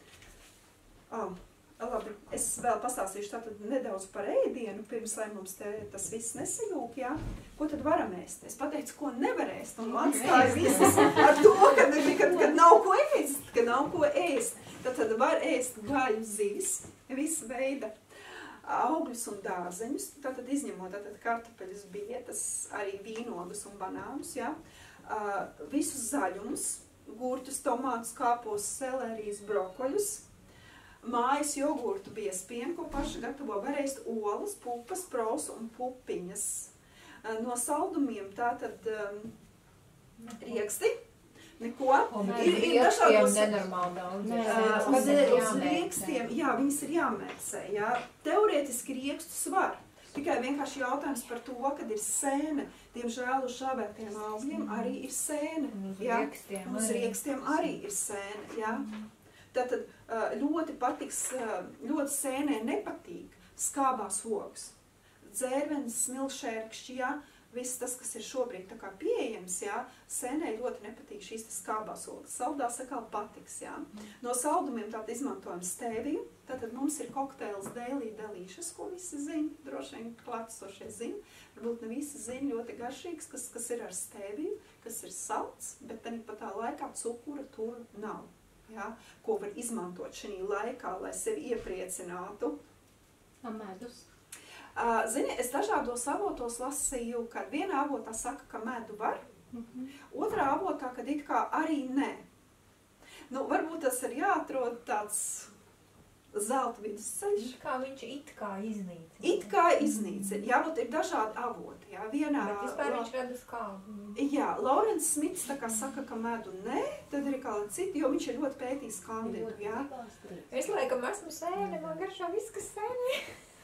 Labi, es vēl pastāstīšu tātad nedaudz par ēdienu, pirms, lai mums tas viss nesajūk, ja? Ko tad varam ēst? Es pateicu, ko nevar ēst, un atstāju visas ar to, kad nav ko ēst, Tad var ēst gaļu zivis, visa veida augļus un dārzeņus, tātad izņemot tātad kartupeļus, bietas, arī vīnogus un banānus, ja? Visus zaļumus, gurķus, tomātus, kāpos, selerijas, brokoļus, mājas jogurtu biespienu, ko paši gatavo, var ēst olas, pupas, prausu un pupiņas. No saldumiem tātad rieksti, neko. Ir dažādos nenormāli daudz. Uz riekstiem, jā, viņas ir jāmērsē, jā. Teorētiski riekstus var. Tikai vienkārši jautājums par to, kad ir sēne. Diemžēl uz šāvērtiem augļiem arī ir sēne. Uz riekstiem arī ir sēne, jā. Tātad ļoti patiks, ļoti sēnē nepatīk skābās ogas. Dzērvenes, smilšērkšķi, ja, viss tas, kas ir šobrīd tā kā pieejams, jā, sēnei ļoti nepatīk šīs skābās ogas. Saldās atkal patiks, jā. No saldumiem tātad izmantojam stēviju. Tātad mums ir kokteils Daily Delicious, ko visi zina, droši vien klātesošie zina. Varbūt ne visi zina, ļoti garšīgs, kas ir ar stēviju, kas ir salds, bet pat tā laikā cukura tur nav. Jā, ko var izmantot šī laikā, lai sevi iepriecinātu. Medus. Zini, es dažādos avotos lasīju, kad vienā avotā saka, ka medu var, otrā avotā, kad it kā arī nē. Nu, varbūt tas ir jāatrod tāds zelta vidusceļš. Kā viņš it kā iznīcina. It kā iznīcina. Jā, būt ir dažādi avoti. Jā, vienā... Bet vispār viņš rada skābu. Jā, Laurens Smits tā kā saka, ka medu nē, tad ir kā citi, jo viņš ir ļoti pētījis kandidu, jā. Es laikam esmu sēne, man garšā viss, kas sēne.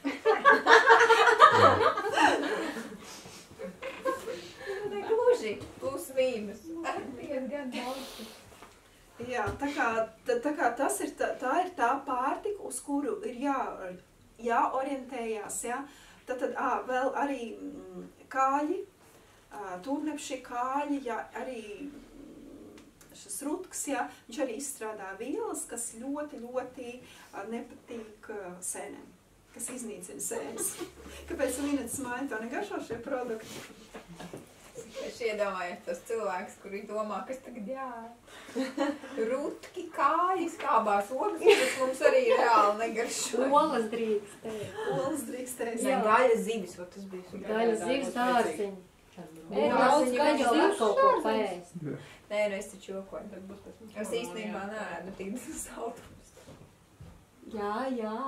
Negluži plus mīnus. Gan daudz. Jā, tā kā tas ir tā ir tā pārtika, uz kuru ir jāorientējās, jā. Tad vēl arī kāļi, turnepši kāļi, jā, arī šis rutks, jā, viņš arī izstrādā vielas, kas ļoti, ļoti nepatīk sēnēm, kas iznīcina sēnes. Kāpēc Linets māja to negaršo šie produkti? Es iedomājos tos cilvēkus, kuri domā, kas tagad rutki, kājas, skābās ogas, kas mums arī reāli negaršo. Olas drīkstēs. Olas drīkstēs. Ne, gaļas zivis, tas bija. Gaļas zivis dārziņi. Daudz gaļas zivis kaut ko paēst. Nē, es taču jokoju. Es īstenībā neēdu tik saldums. Jā.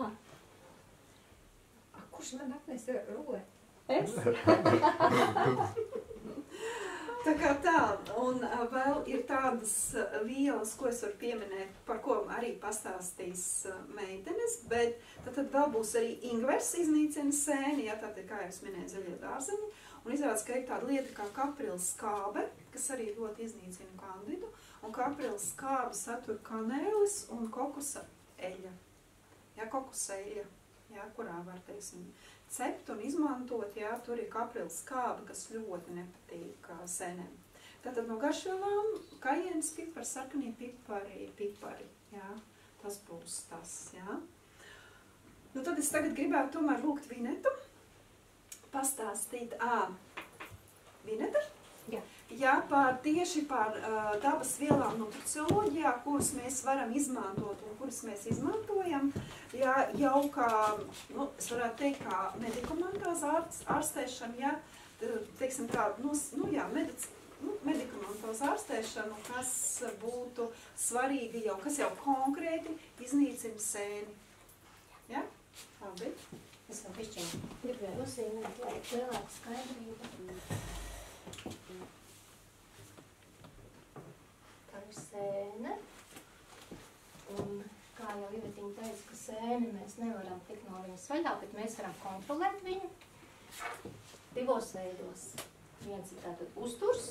Kurš man atnesa rulē? Es? Tā kā tā, un vēl ir tādas vielas, ko es varu pieminēt, par ko arī pastāstīs meitenes, bet tad vēl būs arī ingvers iznīcina sēni, jā, tātad, kā jau es minēju, zaļie dārzeņi, un izrādās, ka ir tāda lieta kā kaprils skābe, kas arī ļoti iznīcina kandidu, un kaprils skābe satur kanēlis un kokosa eļa, jā, kokosa eļa, jā, kurā var, teiksim, cept un izmantot, jā, tur ir kaprils skābe, kas ļoti nepatīk sēnēm. Tātad no garšvielām kajienes pipari, sarkanie pipari, jā, tas būs tas, jā. Nu tad es tagad gribētu tomēr lūgt Vinetu pastāstīt, Vineta? Jā. Jā, tieši par dabas vielām nutricioloģijā, kuras mēs varam izmantot un kuras mēs izmantojam, jā, jau kā, nu, es varētu teikt, kā medikamentāza ārstēšana, jā, teiksim tādu, medikamentāza ārstēšanu, kas būtu svarīga jau, kas jau konkrēti iznīcina sēni. Jā? Labi. Es vēl pišķiņu gribēju uzzīmēt, lai lielāku skaidrību. Tā ir sēne, un kā jau Ivetiņa teica, ka sēni mēs nevaram tikt no viņas vaļā, bet mēs varam kontrolēt viņu divos veidos. Viens ir tātad uzturs,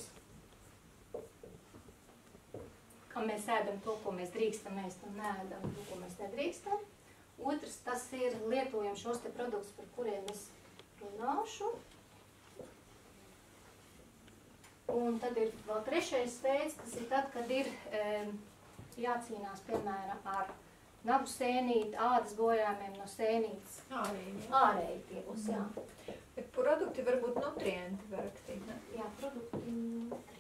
ka mēs ēdam to, ko mēs drīkstam ēst, un neēdam to, ko mēs nedrīkstam. Otrs, tas ir lietojam šos te produktus, par kuriem es runāšu. Un tad ir vēl trešais veids, tas ir tad, kad ir jācīnās, piemēram, ar nagu sēnīti, ādas bojājumiem no sēnītes. Ārēji tie būs, jā. Bet produkti varbūt nutrienti var rakstīt, ne? Jā, produkti nutrienti.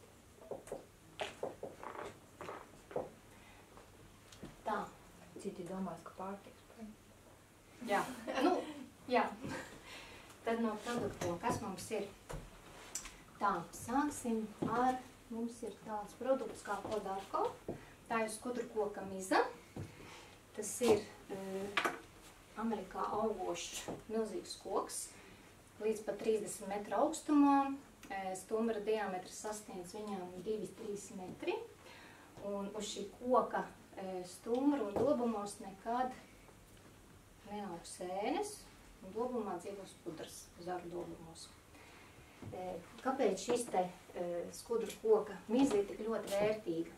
Tā. Citi domās, ka pārtiks. Jā, jā. Tad no produktiem, kas mums ir? Tā, sāksim ar, mums ir tāds produkts kā Podarko. Tā ir skudru koka miza. Tas ir Amerikā augošs milzīgs koks, līdz pat 30 metru augstumā. Stumbra diametrs sasniedz viņam 2-3 metri. Un uz šī koka stumbru un dobumos nekad neaug sēnes, un dobumā dzīvo skudras, zaru dobumos. Kāpēc šis te skudru koka miza ir tik ļoti vērtīga?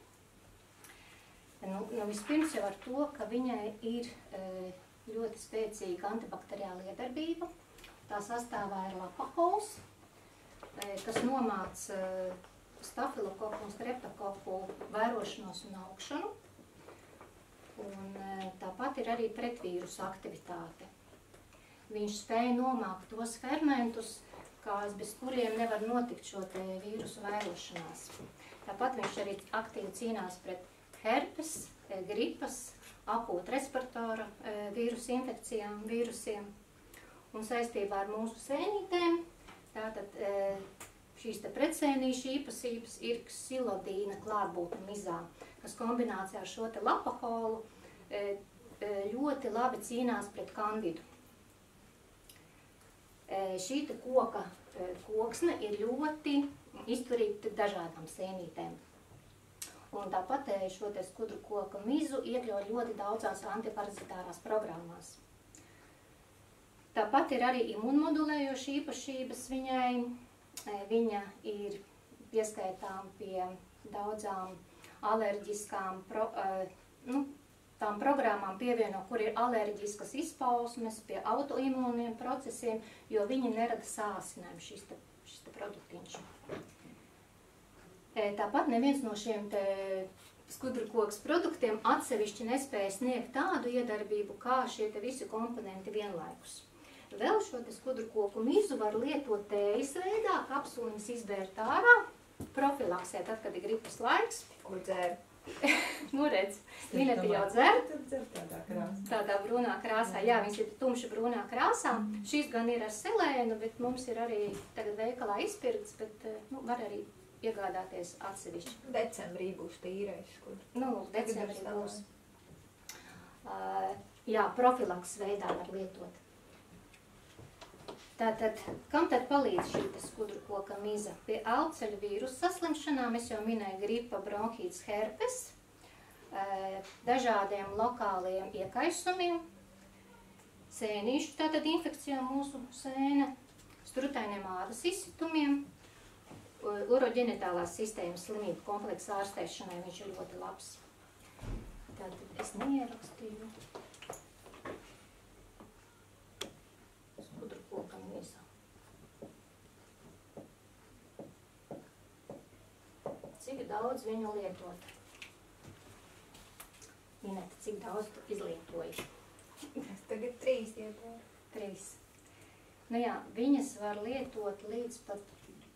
Nu, vispirms jau ar to, ka viņai ir ļoti spēcīga antibakteriāla iedarbība. Tā sastāvā ir lapahols, kas nomāc stafilokoku un streptokoku vērošanos un augšanu. Un tāpat ir arī pretvīrusu aktivitāte. Viņš spēja nomākt tos fermentus, bez kuriem nevar notikt šo te vīrusu vērošanās. Tāpat viņš arī aktīvi cīnās pret herpes, gripas, akūta respiratora vīrusu infekcijām, vīrusiem. Un saistībā ar mūsu sēnītēm, tātad šīs te pretsēnīšu īpašības ir ksilodīna klātbūtne mizā, kas kombinācijā ar šo te lapaholu ļoti labi cīnās pret kandidu. Šī te koka koksne ir ļoti izturīga dažādām sēnītēm. Un tāpat šo te skudru koka mizu iekļauj ļoti daudzās antiparazitārās programmās. Tāpat ir arī imunmodulējoša īpašības viņai. Viņa ir pieskaitām pie daudzām alerģiskām tām programmām pievieno, kur ir alerģiskas izpausmes, pie autoimūniem procesiem, jo viņi nerada sāsinājumu šis te produktiņš. Tāpat neviens no šiem te skudru koks produktiem atsevišķi nespēja sniegt tādu iedarbību, kā šie te visi komponenti vienlaikus. Vēl šo te skudru koku mizu var lietot tējas veidā, kapsuliņas izbērt ārā, profilaksē, tad, kad ir gripas laiks. Ko dzer? Nu redz, Minēta jau dzer. Tādā brūnā krāsā. Jā, viņš ir tumši brūnā krāsā. Šīs gan ir ar selēnu, bet mums ir arī tagad veikalā izpirkts, bet var arī iegādāties atsevišķi. Decembrī būs tīrais skudru. Decembrī būs. Jā, profilaks veidā var lietot. Tātad, kam tad palīdz šī skudru koka miza? Pie elpceļu vīrusu saslimšanām, es jau minēju gripa, bronhīts, herpes, dažādiem lokāliem iekaisumiem, sēnīšu tātad infekcijām mūsu sēne, strutainiem ādas izsitumiem, uroģenitālās sistēmas slimību kompleksa ārstēšanai viņš ir ļoti labs. Tātad es neierakstīju. Skudru koka miza. Cik daudz viņu lietot? Minēta, cik daudz tu izlietoji? Es tagad 3 ietoju. 3. Nu jā, viņas var lietot līdz pat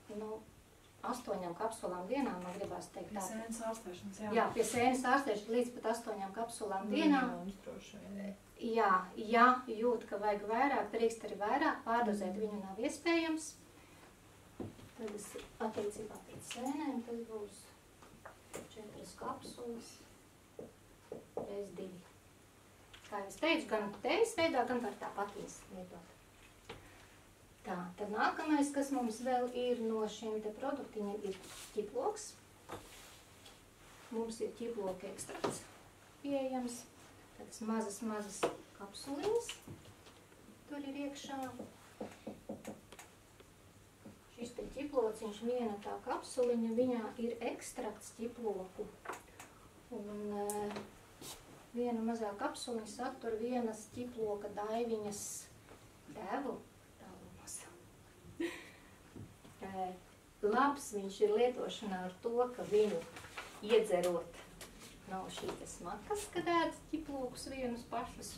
8 kapsulām dienā, man gribās teikt tā. Pie sēnes ārstēšanas, jā. Jā, pie sēnes ārstēšanas līdz pat 8 kapsulām dienā. Jā, ja jūt, ka vajag vairāk, drīkst arī vairāk, pārdozēt viņu nav iespējams. Tad es attiecībā pret sēnēm, tas būs 4 kapsulas, reiz 2. Kā es teicu, gan tējas veidā, gan var tāpat lietot. Tā, tad nākamais, kas mums vēl ir no šiem te produktiņiem, ir ķiploks. Mums ir ķiploka ekstrakts pieejams. Tādas mazas kapsuliņas tur ir iekšā. Šis te ķiplociņš, viena tā kapsuliņa, viņā ir ekstrakts ķiploku. Un viena mazā kapsuliņa satur vienas ķiploka daiviņas devu. Labs viņš ir lietošanā ar to, ka viņu iedzerot nav šīs smakas, kad ēd ķiplokus vienus pašus.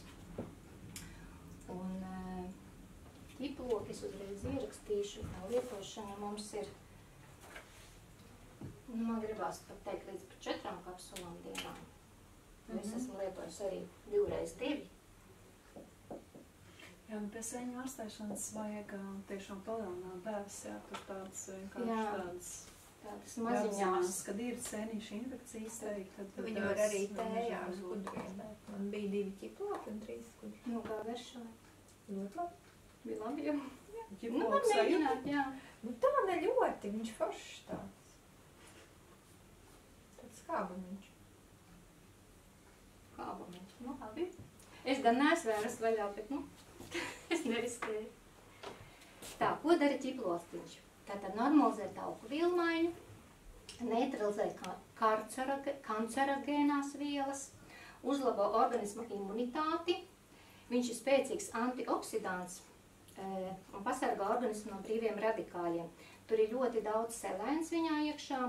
Un ķiploki es uzreiz ierakstīšu, tā lietošana mums ir, man gribās pat teikt līdz 4 kapsulām dienā. Es esmu lietojis arī 2x2. Jā, pie sēņu ārstēšanas vajag tiešām palielināt devas, jā, tur tādas vienkārši tādas maziņās. Kad ir sēnīša infekcija izteikti, tad viņi var arī tējā ar skudru iedēt. Man bija 2 ķiploki un 3 skudru. Nu, kā garšoja? Ļoti labi. Bija labi, jau. Ķiploks mēģināt, jā. Tā ne ļoti, viņš foršs tāds. Tāds kābumiņš. Kābumiņš, labi. Es gan neesmu vērast vaļā, bet, es neriskēju. Tā, ko dara ķiplostiņš? Tātad normalizē tauku vielmaiņu, neutralizē kancerogēnās vielas, uzlabo organisma imunitāti, viņš ir spēcīgs antioksidants un pasargā organismu no brīviem radikāļiem. tur ir ļoti daudz selēns viņā iekšā,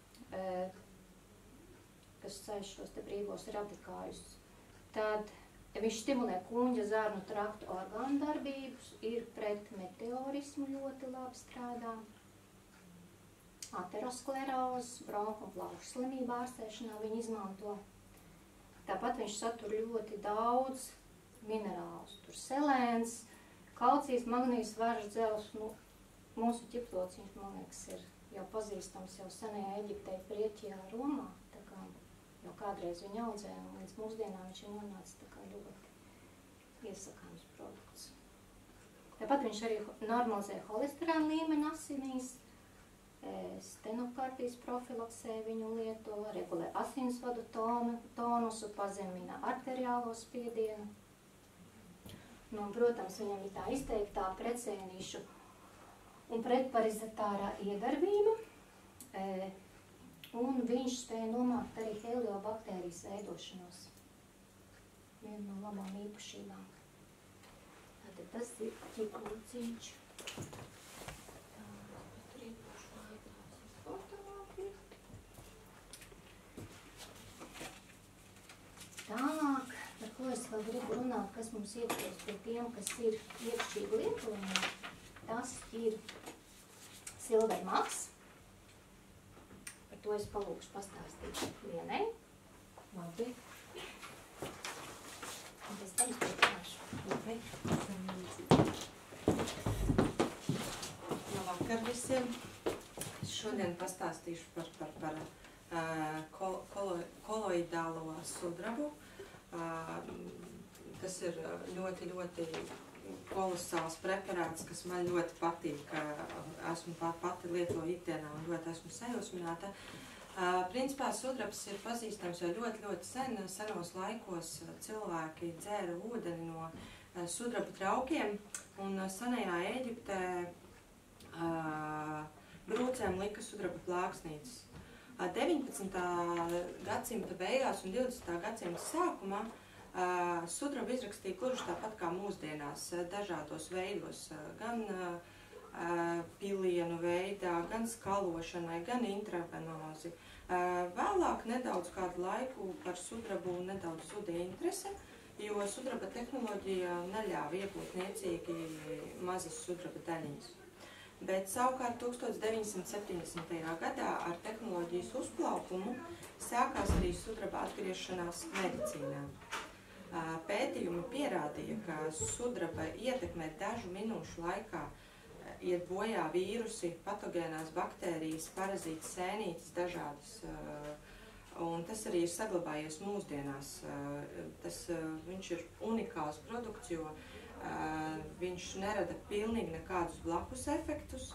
kas saiž šos te brīvos radikāļus. Tad viņš stimulē kuņģa zarnu traktu orgānu darbības, ir pret meteorismu ļoti labi strādā, aterosklerozes, bronhu un plaušu slimību ārstēšanā viņi izmanto. Tāpat viņš satur ļoti daudz minerālus, tur selēns, kalcijs, magnīzs, varžs, dzels, nu, mūsu ķiplociņš, man liekas, ir jau pazīstams jau senajā Eģiptē, Grieķijā, Romā, tā kā jau kādreiz viņu audzēja, un līdz mūsdienām viņš ir nonācis tā kā ļoti iesakāms produkts. Tāpat viņš arī normalizē holesterāla līmeni asinīs, stenokardijas profilaksē viņu lieto, regulē asinsvadu tonusu, pazemina arteriālo spiedienu. Nu, un, protams, viņam ir tā izteiktā pretsēnīšu un pretparazitāra iedarbība, un viņš spēja nomākt arī heliobaktērijas veidošanos. Viena no labām īpašībām. Tātad tas ir ķiklociņš. Tālāk, par ko es vēl gribu runāt, kas mums iekļaus pie tiem, kas ir iekšķīgi lietojumā, tas ir silvermaks. Par to es palūkšu pastāstīt Lienai. Labi. Un pēc tam es turpināšu. Labi. Labvakar visiem. Es šodien pastāstīšu par koloidālo sudrabu. Tas ir ļoti kolosāls preparāts, kas man ļoti patīk. Esmu pati lietoju ikdienā un ļoti esmu sajūsmināta. Principā sudrabs ir pazīstams jau ļoti senos laikos. Cilvēki dzēra ūdeni no sudraba traukiem, un senajā Eģiptē brūcēm lika sudraba plāksnītes. 19. gadsimta beigās un 20. gadsimta sākumā sudrabu izrakstīja gluži tāpat kā mūsdienās, dažādos veidos, gan pilienu veidā, gan skalošanai, gan intravenozi. Vēlāk nedaudz kādu laiku par sudrabu nedaudz zuda interese, jo sudraba tehnoloģija neļāva iegūt niecīgi mazas sudraba daļiņas. Bet savukārt 1970. gadā ar tehnoloģijas uzplaukumu sākās arī sudraba atgriešanās medicīnā. Pētījumi pierādīja, ka sudraba ietekmē dažu minūšu laikā iet bojā vīrusi, patogēnās baktērijas, parazītas, sēnītes dažādas. Un tas arī ir saglabājies mūsdienās. Viņš ir unikāls produkts, jo viņš nerada pilnīgi nekādus blakus efektus,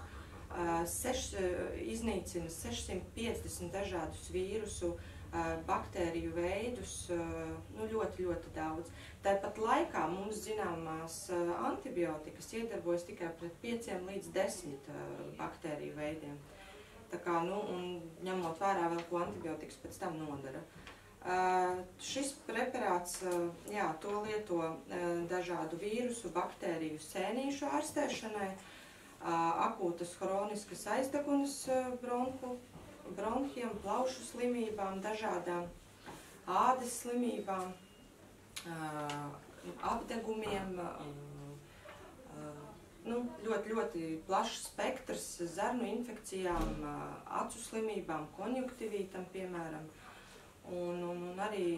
iznīcina 650 dažādus vīrusu, baktēriju veidus, nu ļoti daudz. Tāpat laikā mums zināmās antibiotikas iedarbojas tikai pret 5 līdz 10 baktēriju veidiem. Tā kā, nu, un ņemot vērā vēl, ko antibiotikas pēc tam nodara. Šis preparāts, jā, to lieto dažādu vīrusu, baktēriju, sēnīšu ārstēšanai, akūtas hroniskas aizdegunas bronhiem, plaušu slimībām, dažādām ādas slimībām, apdegumiem, nu, ļoti plašs spektrs, zarnu infekcijām, acu slimībām, konjunktivītam, piemēram. Un arī,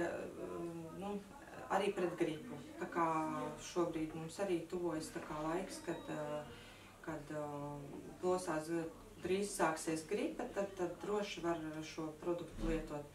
arī pret gripu. Tā kā šobrīd mums arī tuvojas tā kā laiks, kad plosās drīz sāksies gripa, tad droši var šo produktu lietot.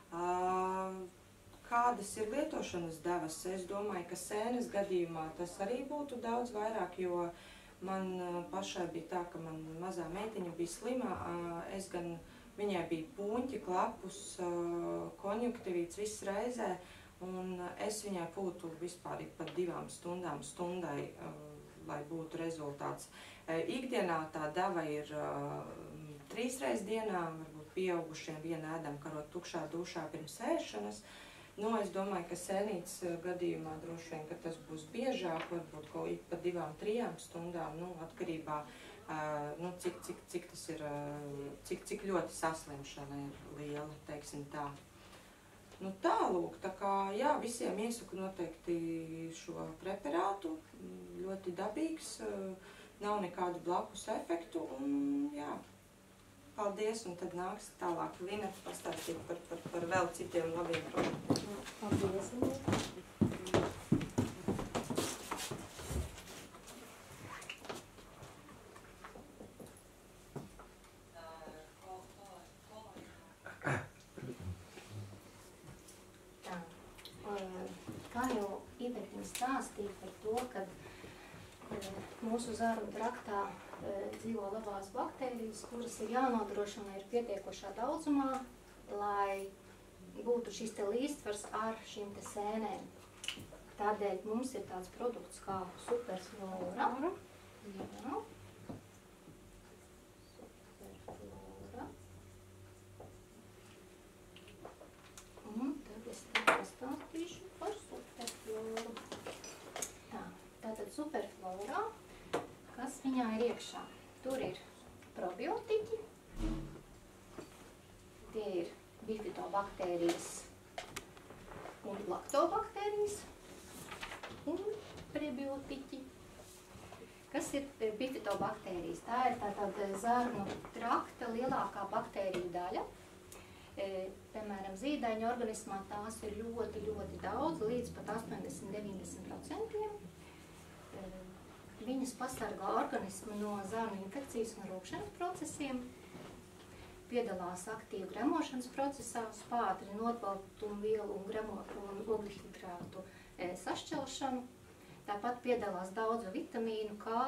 Kādas ir lietošanas devas? Es domāju, ka sēnes gadījumā tas arī būtu daudz vairāk, jo man pašai bija tā, ka man mazā meitiņa bija slimā, viņai bija puņķi, klapus, konjunktivīts, viss reizē, un es viņai pūtu vispār pat 2 stundām stundai, lai būtu rezultāts. Ikdienā tā deva ir 3 reizes dienā, varbūt pieaugušiem vienu ēdamkarotu tukšā dušā pirms ēšanas. Nu, es domāju, ka sēnītes gadījumā droši vien, ka tas būs biežāk, varbūt kaut ik pa 2-3 stundām, nu, atkarībā nu, cik tas ir, cik ļoti saslimšana ir liela, teiksim tā. Nu tālūk, tā kā, jā, visiem iesaku noteikti šo preparātu, ļoti dabīgs, nav nekādu blakus efektu, un jā, paldies, un tad nāks tālāk Lineta pastāstīt par vēl citiem labiem produktiem. Paldies, Lineta. Kā jau iepriekš stāstīja par to, ka mūsu zarnu traktā dzīvo labās baktērijas, kuras ir jānodrošina ir pietiekošā daudzumā, lai būtu šis te līdzsvars ar šīm te sēnēm. Tādēļ mums ir tāds produkts kā Superflora. Jā. Superflora. Un tad es tā pastāstīšu par Superfloru. Tā, tātad Superflorā, kas viņā ir iekšā? Tur ir probiotiķi, tie ir bifidobakterijas un laktobaktērijas un prebiotiķi. Kas ir bifidobakterijas? Tā ir tātad zarnu trakta lielākā baktēriju daļa. Piemēram, zīdaiņu organismā tās ir ļoti, ļoti daudz, līdz pat 80–90%. Viņas pasargā organismu no zarnu infekcijas un rūkšanas procesiem, piedalās aktīvi gremošanas procesā, pātrina olbaltumvielu un ogļhidrātu sašķelšanu. Tāpat piedalās daudzu vitamīnu, K,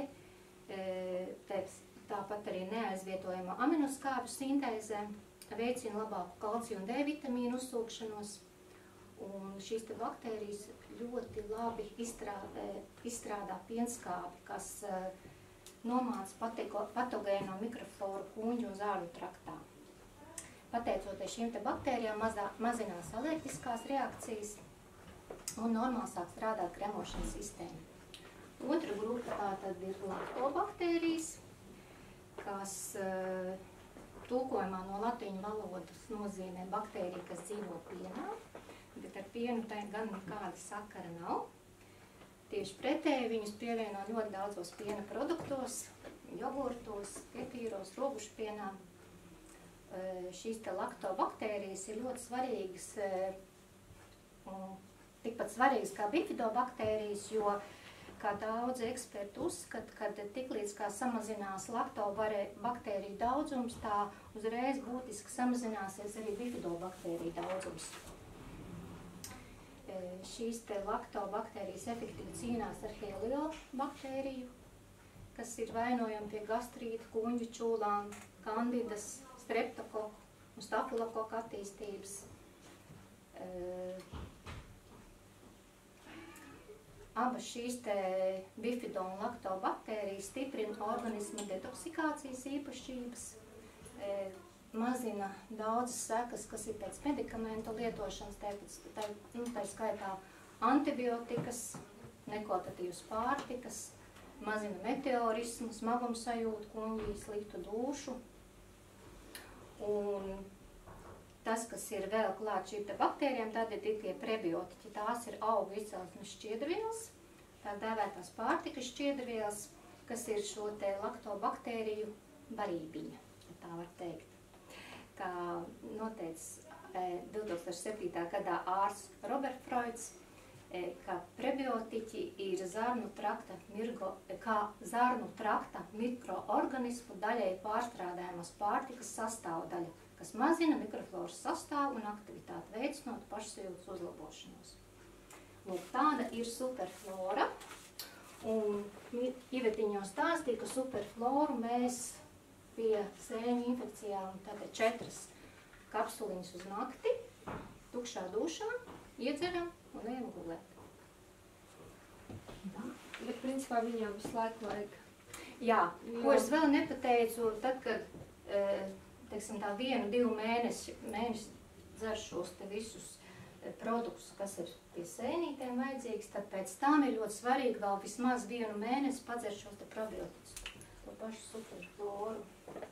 B, tāpat arī neaizvietojama aminoskābju sintēzē, veicina labāku kalciju un D vitamīnu uzsūkšanos. Un šīs te baktērijas ļoti labi izstrādā pienskābi, kas nomāca patogēno mikrofloru kūņu un zārņu traktā. Pateicoties šīm te baktērijām mazinās alerģiskās reakcijas un normāli sāk strādāt gremošanas sistēma. Otra grupa tātad ir laktobakterijas, kas tulkojumā no latīņu valodas nozīmē baktērija, kas dzīvo pienā, bet ar pienu tai gan nekāda sakara nav. Tieši pretēji viņus pievieno ļoti daudzos piena produktos, jogurtos, kefīros, robušpienā. Šīs te laktobakterijas ir ļoti svarīgas, tikpat svarīgas kā bifidobakterijas, jo, kā daudzi eksperti uzskata, ka tiklīdz kā samazinās laktobakteriju daudzums, tā uzreiz būtiski samazināsies arī bifidobakteriju daudzums. Šīs te laktobakterijas efektīvi cīnās ar heliobakteriju, kas ir vainojama pie gastrīta, kuņģu čūlām, kandidas, streptokoku un stafilokoku attīstības. Abas šīs te bifido un laktobakterijas stiprina organisma detoksikācijas īpašības, mazina daudzas sekas, kas ir pēc medikamentu lietošanas, tā skaitā antibiotikas, nekotatīvas pārtikas, mazina meteorismu, smagumu sajūtu, kuņģī, sliktu dūšu. Un tas, kas ir vēl klāt šīm te baktērijām, tad ir tie prebiotiķi. Tās ir augu izcelsmes šķiedrvielas, tā dēvētās pārtikas šķiedrvielas, kas ir šo te laktobakteriju barībiņa, tā var teikt. Kā noteicis 2007. gadā ārsts Robert Freuds, ka prebiotiķi ir zarnu trakta mikroorganismu daļai pārstrādājamas pārtikas sastāvdaļa, kas mazina mikrofloras sastāvu un aktivitāti, veicinot pašsajūtas uzlabošanos. Lūk, tāda ir Superflora. Un Ivetiņa jau stāstīja, ka Superfloru mēs pie sēņu infekcijām tātad 4 kapsuliņas uz nakti, tukšā dušā, iedzeram un ejam gulēt. Bet principā viņām visu laiku vajag. Jā, ko es vēl nepateicu, tad, kad, teiksim, tā 1–2 mēneši dzer šos te visus produktus, kas ir pie sēnītēm vajadzīgs, tad pēc tam ir ļoti svarīgi vēl vismaz 1 mēnesi padzert šos te probiotikus. pašu superfloru.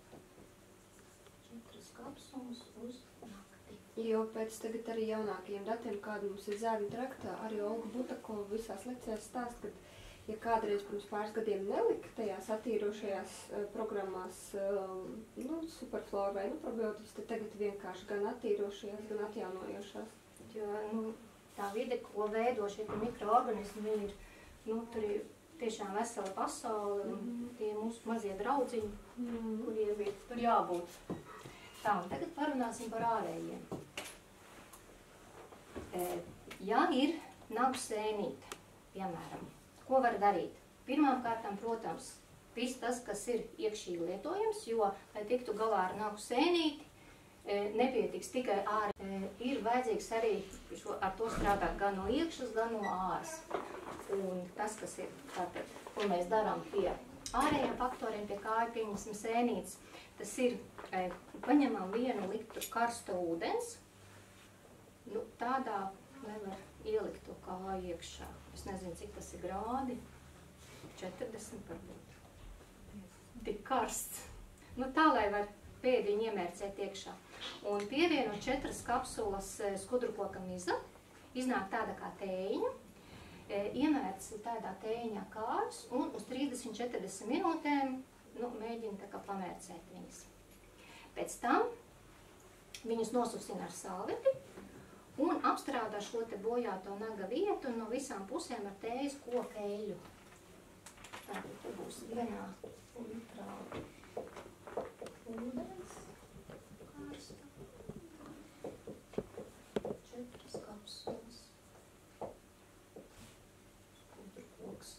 4 kapsulas uz nakti. Jo pēc tagad arī jaunākajiem datiem, kāda mums ir zēvju traktā, arī Olga Butakova visās lekcijās stāst, ka, ja kādreiz pirms pāris gadiem nelika tajās attīrošajās programmās superflora vai probiotikas, tad tagad vienkārši gan attīrošajās, gan atjaunojošās. Jo, tā vide, ko veido šie mikroorganismi, ir, tur ir tiešām vesela pasaule, un tie mūsu mazie draudziņi, kuriem ir tur jābūt. Tā, un tagad parunāsim par ārējiem. Ja ir nagu sēnīte, piemēram, ko var darīt? Pirmām kārtām, protams, viss tas, kas ir iekšī lietojams, jo, lai tiktu galā ar nagu sēnīti, nepietiks tikai ārē. Ir vajadzīgs arī ar to strādāt gan no iekšas, gan no āras. Un tas, kas ir, tātad, ko mēs darām pie ārējiem faktoriem, pie kāju, pieņemsim sēnītes, tas ir, paņemam 1 litru karsta ūdens, tādā, lai var ielikt to kāju iekšā. Es nezinu, cik tas ir grādi, 40 varbūt. Tik karsts. Tā, lai var pēdiņu iemērcēt iekšā. Un pievienot 4 kapsulas skudrukoka miza, iznāk tāda kā tējiņa, iemērci tādā tējiņā kājas un uz 30-40 minūtēm mēģina tā kā pamērcēt viņas. Pēc tam viņus nosusina ar salveti un apstrādā šo te bojāto naga vietu no visām pusēm ar tējas koka eļu. Tātad te būs 1 litrā ūdens karsta, 4 kapsulas, skudrukoks.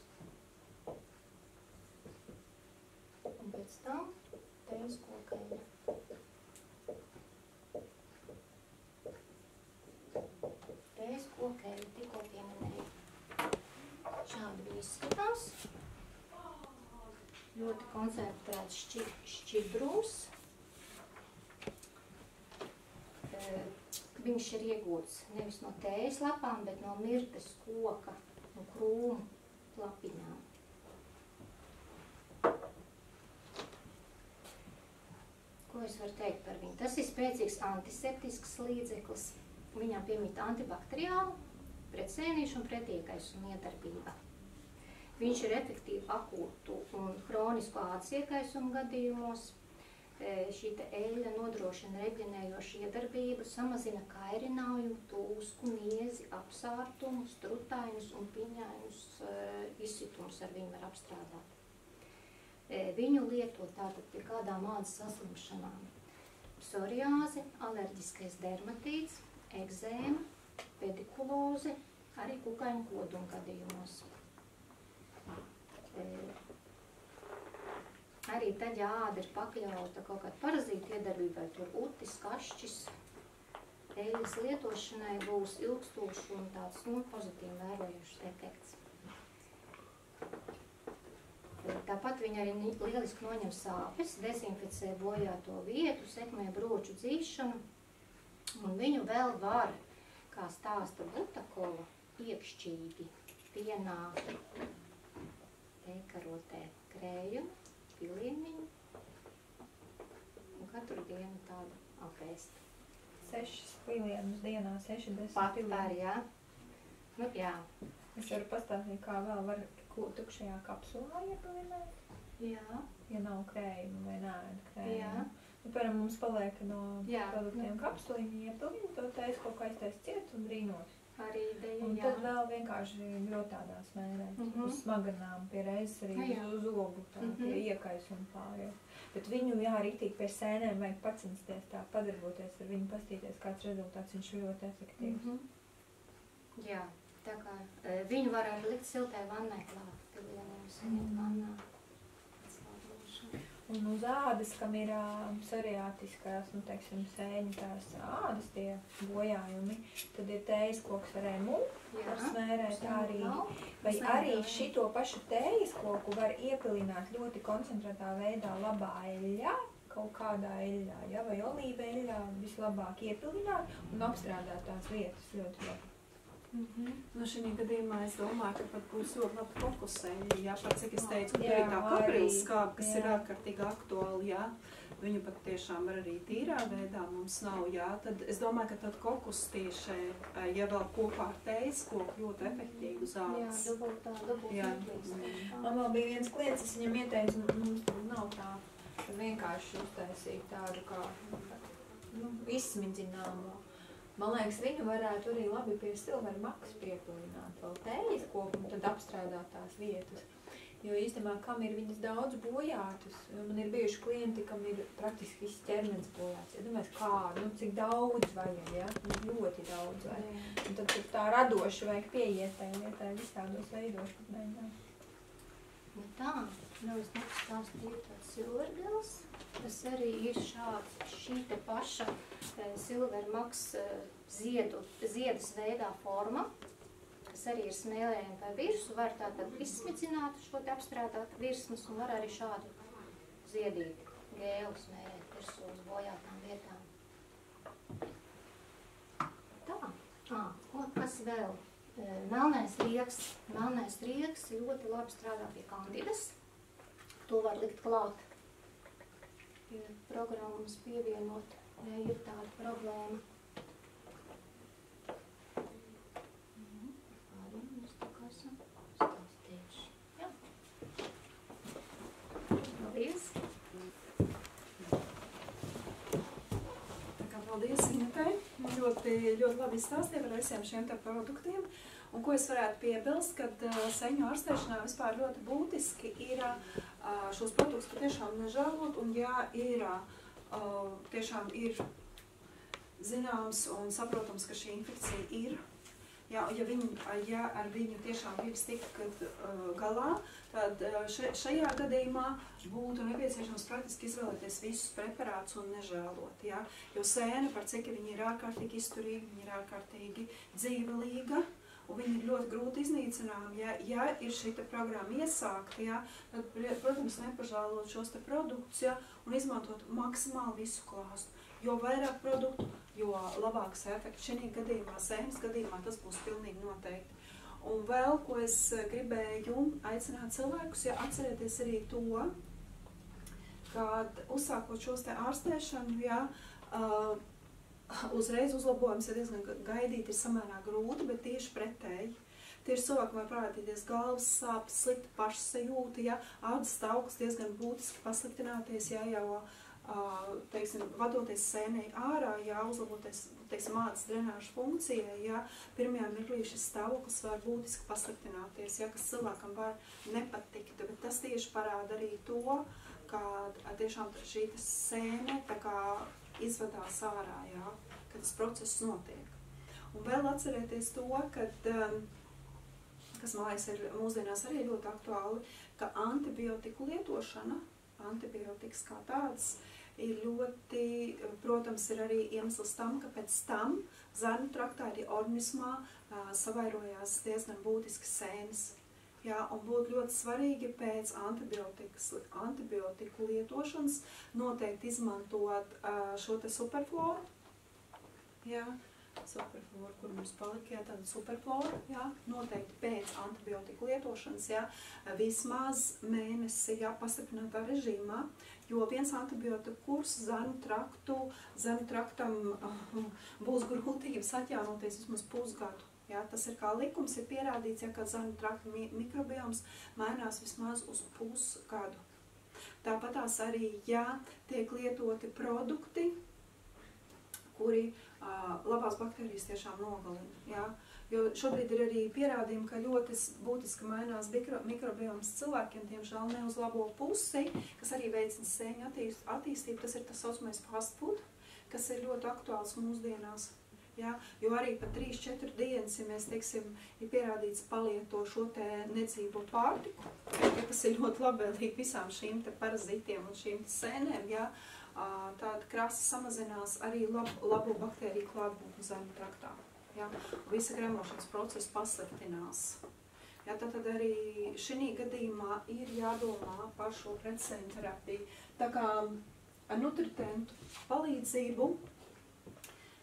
Un pēc tam tējas koka eļa. Tējas koka eļa tikko pieminēju. Šādi bija izskatās. Ļoti koncentrēts šķidrums. Viņš ir iegūts nevis no tējas lapām, bet no mirtes koka un krūmu lapiņām. Ko es varu teikt par viņu? Tas ir spēcīgs antiseptisks līdzeklis. Viņam piemīt antibakteriālu, pret sēnīšu un pret iekaisumu iedarbība. Viņš ir efektīvi akūtu un hronisku ādas iekaisumu gadījumos. Šī eļļa nodrošina reģenējošu iedarbību, samazina kairinājumu, tūsku, niezi, apsārtumu, strutainus un piņainus izsitumus ar viņu var apstrādāt. Viņu lieto tātad pie kādām ādas saslimšanām. Psoriāze, alerģiskais dermatīts, egzēma, pedikuloze, arī kukaiņu koduma gadījumos. Arī tad, ja āda ir pakļauta kaut kāda parazīta iedarbībai, tur utis, kašķis, eļļas lietošanai būs ilgstošs un tāds pozitīvi vērojošs efekts. Tāpat viņi arī lieliski noņem sāpes, dezinficē bojāto vietu, sekmē broču dzīšanu, un viņu vēl var, kā stāsta Butakova, iekšķīgi pienā teikarotē krējumu, pilieniņu un katru dienu tādu apēst. 6 pilienus dienā, 6-10 Pat var, pilienus. jā. Jā. Es varu pastāstīt, kā vēl var tukšajā kapsulā iepilināt. Jā. Ja nav krējuma vai nēda krējuma. Jā. Piemēram, mums paliek no Jā. produktiem kapsuliņi iepilina, to taisa kaut kā aiztais ciet un drīnos. Arī ideja, Un jā. tad vēl vienkārši ļoti smērēt uz smaganām, pie reizes arī uz ogu, tā, pie iekaisuma pārējot. Bet viņu, jā, rītīgi pie sēnēm vajag pacensties tā, padarboties ar viņu, pastīties, kāds rezultāts, viņš ir ļoti efektīvs. Jā, tā kā viņu var arī likt siltai vannai klāt, pilieniem sēnīt vannā. Un uz ādas, kam ir psoriātiskās, teiksim, sēņu tās ādas tie bojājumi, tad ir tējas koks ar emu, var smērēt arī. Vai arī šito pašu tējas koku var iepilināt ļoti koncentrētā veidā labā eļļā, kaut kādā eļļā, ja, vai olīva eļļā vislabāk iepilināt un apstrādāt tās vietas ļoti labi. Nu, šī gadījumā es domāju, ka pat būs ļoti labi fokusēji, jā, pat cik es teicu, ka Jā, arī tā arī, kaprilskāba, kas ir jā. ārkārtīgi aktuāli, jā, viņu pat tiešām var arī tīrā veidā mums nav, jā, tad es domāju, ka tad kokus tieši, ja vēl kopā ar tējas koku ļoti efektīvu Jā, zāles. dubult Jā. Man vēl bija viens klients, es viņam ieteicu, mums tur nav tā, ka vienkārši uztaisīt tādu kā, izsmidzināmo. Man liekas, viņu varētu arī labi pie silvermaks piepilināt vēl tējas koku un tad apstrādāt tās vietas. Jo īstenībā, kam ir viņas daudz bojātas, man ir bijuši klienti, kam ir praktiski viss ķermenis bojāts. Ja domāju, kā, cik daudz vajag, ja? Ļoti daudz vajag. Un tad tā radoši vajag pieiet tai lietai visādos veidos, kad mēģināt. Nu tā, es nepastāstīju tāds silvergels. Tas arī ir šī te paša silvermaks ziedas veidā forma. Tas arī ir smēlējumi vai virsu, var tātad izsmidzināt šo te apstrādāt virsmas un var arī šādu ziedīt gēlu smēlēt virsū uz bojātām vietām. Tā, un kas vēl? Melnais rieks ļoti labi strādā pie kandidas. To var likt klāt pie programmas pievienot, ja ir tāda problēma. Mēs tā kā esam stāstījuši. Jā. Paldies. Tā kā paldies Inetai, ļoti labi izstāstīja par visiem šiem te produktiem. Un ko es varētu piebilst, kad seņu ārstēšanā vispār ļoti būtiski ir šos produktus patiešām nežēlot, un ja ir tiešām ir zināms un saprotams, ka šī infekcija ir, ja ar viņu tiešām gribas tikt galā, tad šajā gadījumā būtu nepieciešams praktiski izvēlēties visus preparātus un nežēlot. Ja? Jo sēne, par cik viņi ir ārkārtīgi izturīgi, viņi ir ārkārtīgi dzīvelīga, un viņi ir ļoti grūti iznīcinām. Ja ir šī programma iesākta, ja, tad, protams, nepažēlot šos te produktus, ja, un izmantot maksimāli visu klāstu. Jo vairāk produktu, jo labāks efekts. Šī gadījumā, sēnes gadījumā, tas būs pilnīgi noteikti. Un vēl, ko es gribēju aicināt cilvēkus, ja atcerieties arī to, kad uzsākot šos te ārstēšanu, ja, uzreiz uzlabojums ir diezgan gaidīt, ir samērā grūti, bet tieši pretēji. Tieši cilvēkam var parādīties galvas sāpes, slikta pašsajūta, ja, ādas stāvoklis diezgan būtiski pasliktināties, ja jau, teiksim, vadoties sēnei ārā, ja, uzlaboties, teiksim, ādas drenāžu funkcijai, ja, pirmajā mirklī šis stāvoklis var būtiski pasliktināties, ja, kas cilvēkam var nepatikt, bet tas tieši parāda arī to, ka tiešām šī sēne tā kā izvadās ārā, jā, kad tas process notiek. Un vēl atcerieties to, kad, kas man liekas ir mūsdienās arī ļoti aktuāli, ka antibiotiku lietošana, antibiotikas kā tāds, ir ļoti, protams, ir arī iemesls tam, ka pēc tam zarnu traktā arī organismā savairojās diezgan būtiskas sēnes. Jā, un būtu ļoti svarīgi pēc antibiotiku lietošanas noteikti izmantot šo te superfloru. Jā, superfloru, kur mums palika, jā, tāda superflora, jā, noteikti pēc antibiotiku lietošanas, jā, vismaz mēnesi, jā, pastiprinātā režīmā, jo viens antibiotiku kurs zarnu traktam būs grūtības atjaunoties vismaz pusgadu. Jā, tas ir kā likums, ir pierādīts, ja, ka zarnu trakta mikrobioms mainās vismaz uz pusgadu. Tāpatās arī, ja tiek lietoti produkti, kuri labās baktērijas tiešām nogalina. Jā. Jo šobrīd ir arī pierādījumi, ka ļoti būtiski mainās mikrobioms cilvēkiem, diemžēl ne uz labo pusi, kas arī veicina sēņu attīstību. Tas ir tas saucamais fast food, kas ir ļoti aktuāls mūsdienās. Ja, jo arī pat 3-4 dienas, ja mēs, teiksim, ir pierādīts palieto šo te nedzīvo pārtiku, ja, kas ir ļoti labvēlīgi visām šīm te parazītiem un šīm te sēnēm, ja, tāda krasa samazinās arī labo baktēriju klātbūtni zarnu traktā. Ja, visa gremošanas procesa pasliktinās. Ja, tad arī šī gadījumā ir jādomā par šo pretsēņu terapiju. Tā kā ar nutrientu palīdzību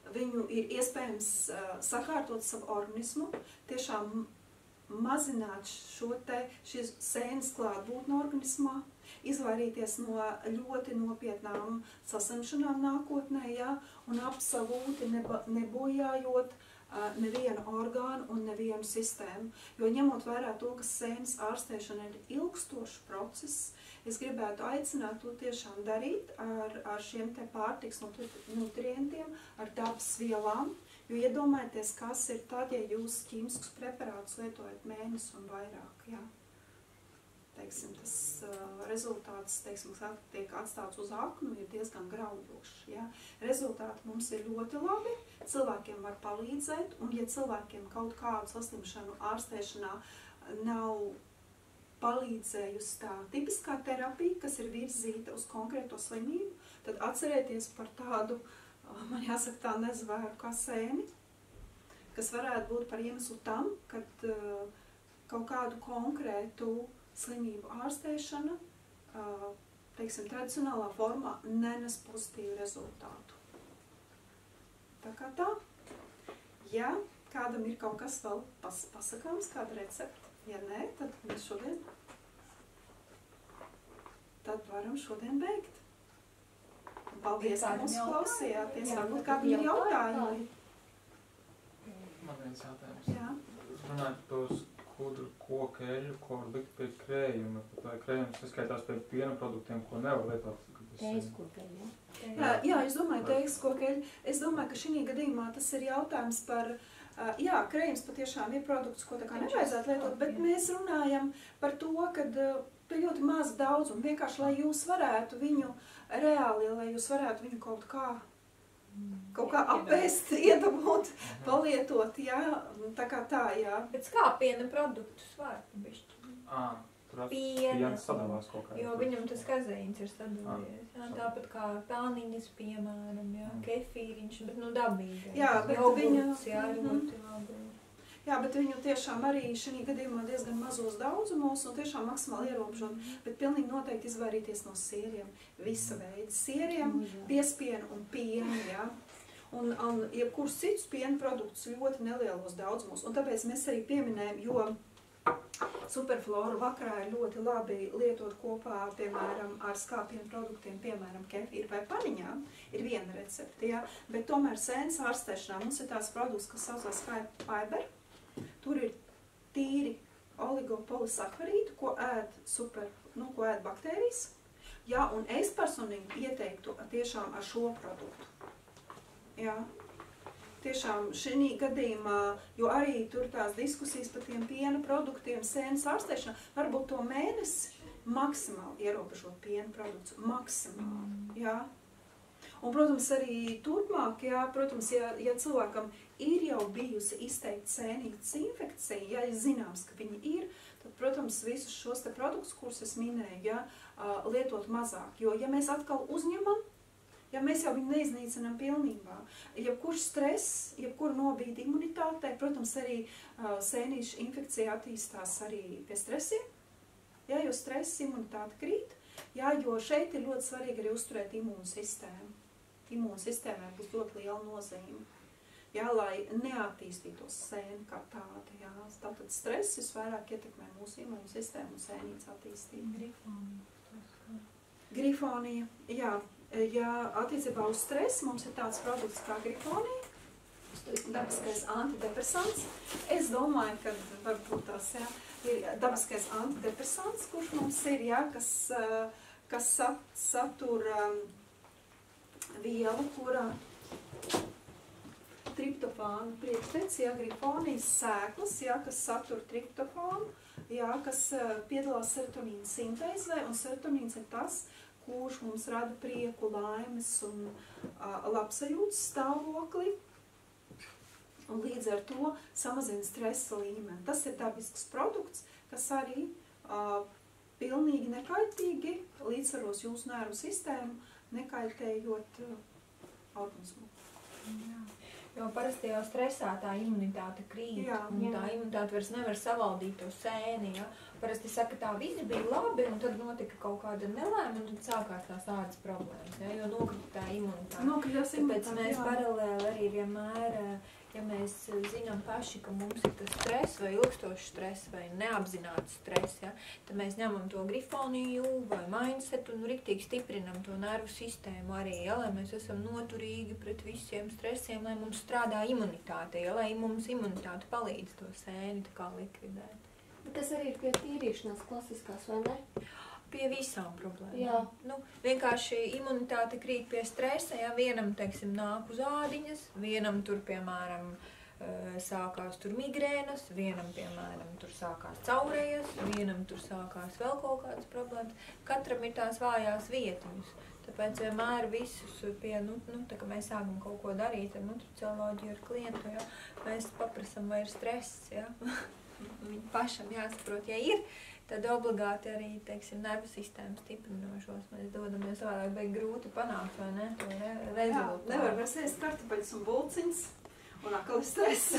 viņu ir iespējams sakārtot savu organismu, tiešām mazināt šīs sēnes klātbūtni organismā, izvairīties no ļoti nopietnām saslimšanām nākotnē, ja, un absolūti nebojājot nevienu orgānu un nevienu sistēmu. Jo ņemot vērā to, ka sēnes ārstēšana ir ilgstošs process, es gribētu aicināt to tiešām darīt ar šiem te pārtiks nutrientiem, ar dabas vielām, jo iedomājieties, kas ir tad, ja jūs ķīmiskus preparātus lietojat mēnesi un vairāk, jā. Teiksim, tas rezultāts, teiksim, tiek atstāts uz aknu, ir diezgan graujošs. Ja? Rezultāti mums ir ļoti labi, cilvēkiem var palīdzēt, un ja cilvēkiem kaut kādu saslimšanu ārstēšanā nav palīdzējusi tā tipiskā terapija, kas ir virzīta uz konkrēto slimību, tad atcerieties par tādu, man jāsaka tā nezvēru kā sēni, kas varētu būt par iemeslu tam, kad kaut kādu konkrētu slimību ārstēšana, teiksim, tradicionālā formā nenes pozitīvu rezultātu. Tā kā tā. Ja kādam ir kaut kas vēl pasakāms, kāda recepte, ja nē, tad mēs šodien, tad varam šodien beigt. Paldies, ka mums klausījāties. Varbūt kādam ir jautājumi. Man viens jautājums. Jā. Runājot tos kudru, koku, eļu, ko var likt pie krējuma. Vai krējums saskaitās pie piena produktiem, ko nevar lietot? Tējas kokeļi, Jā, es domāju, tējas kokeļi. Es domāju, ka šī gadījumā tas ir jautājums par, jā, krējums patiešām ir produkts, ko tā kā nevajadzētu lietot, bet mēs runājam par to, kad pie ļoti maz daudzumu, vienkārši, lai jūs varētu viņu reāli, lai jūs varētu viņu kaut kā apēst, iedabūt, palietot, jā, tā kā tā, jā. Pēc kā piena produktus var bišķi? Tur Piena, sadalās kaut kā. jo viņam tas kazeīns ir sadalījies. Jā, tāpat kā pelniņas, piemēram, jā, kefīriņš, bet nu dabīgais. Jā, bet jogurts, jā, ļoti labi. Jā, bet viņu tiešām arī šī gadījumā diezgan mazos daudzumos un tiešām maksimāli ierobežot, bet pilnīgi noteikti izvairīties no sieriem, visa veida sieriem, piespienu un pienu, jā. Un jebkurus citus piena produktus ļoti nelielos daudzumos, un tāpēc mēs arī pieminējam, jo superfloru vakarā ir ļoti labi lietot kopā, piemēram, ar skāpienu produktiem, piemēram, kefīru vai paniņām, ir viena recepte, jā, bet tomēr sēnes ārstēšanā mums ir tāds produkts, kas saucās fiber. Tur ir tīri oligopolisakvarīti, ko ēd baktērijas. Jā, un es personīgi ieteiktu tiešām ar šo produktu. Jā, tiešām šī gadījumā, jo arī tur tās diskusijas par tiem piena produktiem, sēnes ārstēšanā, varbūt to mēnesi maksimāli ierobežot piena produktus. Maksimāli, jā. Un, protams, arī turpmāk, jā, protams, ja cilvēkam ir jau bijusi izteikti sēnītes infekcija, ja ir zināms, ka viņi ir, tad, protams, visus šos te produktus, kurus es minēju, ja, lietot mazāk. Jo, ja mēs atkal uzņemam, ja mēs jau viņu neiznīcinām pilnībā, jebkurš stress, jebkura nobīda imunitātei, protams, arī sēnīšu infekcija attīstās arī pie stresiem, ja, jo stress imunitāte krīt, ja, jo šeit ir ļoti svarīgi arī uzturēt imūnsistēmu. Imūnsistēmai būs ļoti liela nozīme. Jā, lai neattīstītos sēne kā tāda, jā. Tātad stress visvairāk ietekmē mūsu imūnsistēmu un sēnītes attīstību. Grifonija, jā. Ja attiecībā uz stresu mums ir tāds produkts kā grifonija, dabiskais antidepresants. Es domāju, ka varbūt tās, jā, ir dabiskais antidepresants, kurš mums ir, jā, kas satur vielu, kurā triptofānu priekštec, jā, grifonijas sēklas, jā, kas satur triptofānu, jā, kas piedalās serotonīna sintēzē, un serotonīns ir tas, kurš mums rada prieku, laimes un labsajūtas stāvokli, un līdz ar to samazina stresa līmeni. Tas ir dabisks produkts, kas arī pilnīgi nekaitīgi līdzsvaros jūsu nervu sistēmu, nekaitējot organismu. Jā. Jo parasti jau stresā tā imunitāte krīt, un tā imunitāte vairs nevar savaldīt to sēni, ja. Parasti saka, tā viss bija labi, un tad notika kaut kāda nelēma, un tad sākās tās ādas problēmas, ja, jo nokrita tā imunitāte. Tāpēc mēs paralēli arī vienmēr, ja mēs zinām paši, ka mums ir tas stress vai ilgstošs stress vai neapzināts stress, ja, tad mēs ņemam to grifoniju vai mindsetu un riktīgi stiprinam to nervu sistēmu arī, ja, lai mēs esam noturīgi pret visiem stresiem, lai mums strādā imunitāte, ja, lai mums imunitāte palīdz to sēni tā kā likvidēt. Tas arī ir pie tīrīšanās klasiskās, vai ne? Pie visām problēmām. Jā. Nu, vienkārši imunitāte krīt pie stresa, ja vienam, teiksim, nāk uz ādiņas, vienam tur, piemēram, sākās tur migrēnas, vienam, piemēram, tur sākās caurējas, vienam tur sākās vēl kaut kādas problēmas. Katram ir tās vājās vietiņas. Tāpēc vienmēr visus pie, tā kā mēs sākam kaut ko darīt ar nutricioloģiju, ar klientu, ja, mēs paprasam, vai ir stress, ja. Viņam pašam jāsaprot, ja ir, tad obligāti arī, teiksim, nervu sistēmu stiprinošos mēs dodam, jo savādāk beig grūti panākt, vai ne, to rezultātu. Jā, nevar vairs ēst kartupeļus un bulciņas, un atkal ir stress.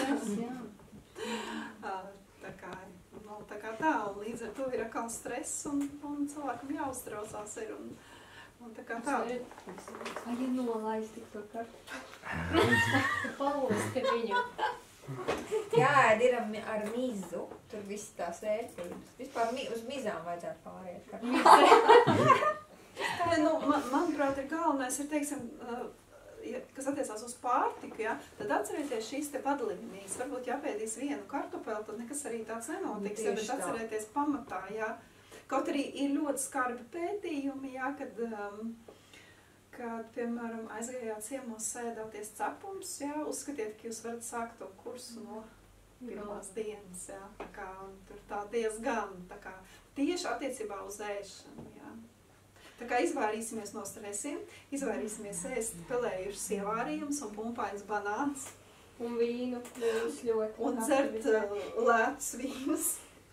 Tā kā tā, un līdz ar to ir atkal stress, un cilvēkam jāuztraucās ir, un tā kā tā. Vai ja nolaist tik to kartupeļu? Palūsti viņu. Jāēd ir ar mizu, tur viss tās vērtības. Vispār uz mizām vajadzētu pāriet. Manuprāt, ir galvenais, ir, teiksim, kas attiecās uz pārtiku, ja, tad atcerieties šīs te padalījumīs. Varbūt jāpēdīs vienu kartupeli, tad nekas arī tāds nenotiks, ja, bet atcerieties pamatā, ja. Kaut arī ir ļoti skarbi pētījumi, ja, kad, piemēram, aizgājāt ciemos sēdāties cepums, jā, uzskatiet, ka jūs varat sākt to kursu no pirmās dienas, jā, tā kā, un tur tā diezgan, tā kā, tieši attiecībā uz ēšanu, jā. Tā kā izvairīsimies no stresiem, izvairīsimies ēst pelējušas ievārījumus un pumpājas banāns. Un vīnu, ļoti. Un dzert lētus vīnus.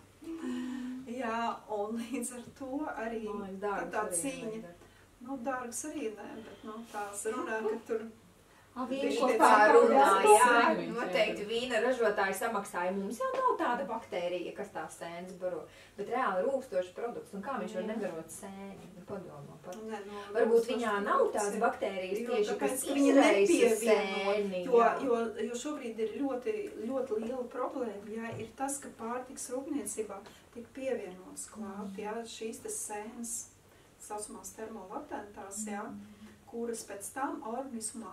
Jā, un līdz ar to arī tā cīņa. Dārgs arī nē, bet tās runā, ka tur... Viņš kopā runā, jā, noteikti vīna ražotāji samaksāja. Mums jau nav tāda baktērija, kas tās sēnes baro, bet reāli rūkstošs produkts, un kā viņš var nebarot sēni, padomā par. Varbūt viņā nav tās baktērijas tieši, kas izraisa sēni. Jo šobrīd ir ļoti, ļoti liela problēma, jā, ir tas, ka pārtiks rūpniecībā tiek pievienots klāt, jā, šīs tas sēnes, saucamās termolatentās, jā, kuras pēc tam organismā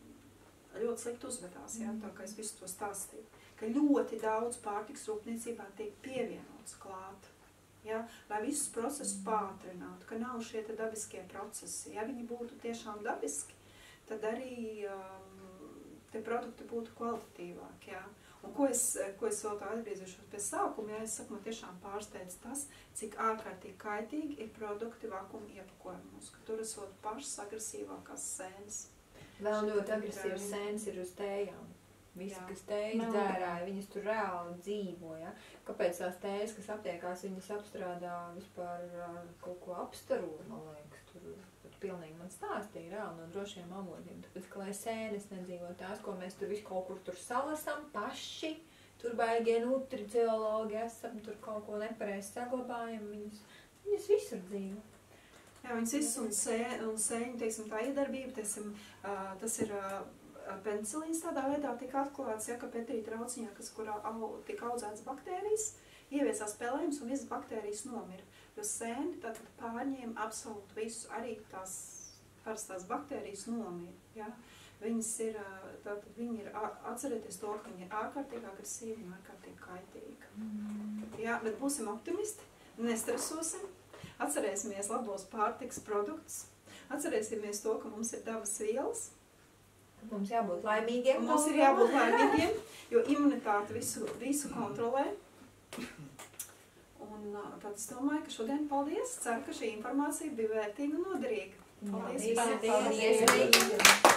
ļoti slikti uzvedās, jā, tā kā es visu to stāstīju, ka ļoti daudz pārtiks rūpniecībā tiek pievienots klāt, jā, lai visus procesus pātrinātu, ka nav šie te dabiskie procesi. Ja viņi būtu tiešām dabiski, tad arī te produkti būtu kvalitatīvāki, jā. Un ko es vēl tā atgriezīšos pie sākuma, ja es saku, man tiešām pārsteidz tas, cik ārkārtīgi kaitīgi ir produkti vakuma iepakojumos, ka tur esot pašas agresīvākās sēnes. Vēl ļoti agresīvas sēnes ir uz tējām. Visi, kas tējas dzērāja, viņas tur reāli dzīvo, ja? Kāpēc tās tējas, kas aptiekās, viņas apstrādā vispār ar kaut ko apstaru, man liekas, tur pilnīgi man stāstīja reāli no drošiem avotiem. Tāpēc, ka lai sēnes nedzīvo tās, ko mēs tur visu kaut kur salasam paši, tur baigie nutriciologi esam, tur kaut ko nepareizi saglabājam, viņas visur dzīvo. Jā, viņas viss un sēņu, teiksim, tā iedarbība, teiksim, tas ir penicilīns tādā veidā tika atklāts, ja, ka Petrī trauciņā, kurā tika audzētas baktērijas, ieviesās pelējums un visas baktērijas nomira. Jo sēni tātad pārņēma absolūti visu, arī tās parastās baktērijas nomira. Ja. Viņas ir, tātad viņi ir, atcerieties to, ka viņi ir ārkārtīgi agresīvi un ārkārtīgi kaitīgi. Ja, bet būsim optimisti, nestresosim, atcerēsimies labos pārtikas produktus, atcerēsimies to, ka mums ir dabas vielas. Mums jābūt laimīgiem. Mums ir jābūt laimīgiem, jo imunitāte visu kontrolē. Un tad es domāju, ka šodien paldies. Ceru, ka šī informācija bija vērtīga un noderīga. Paldies! Paldies!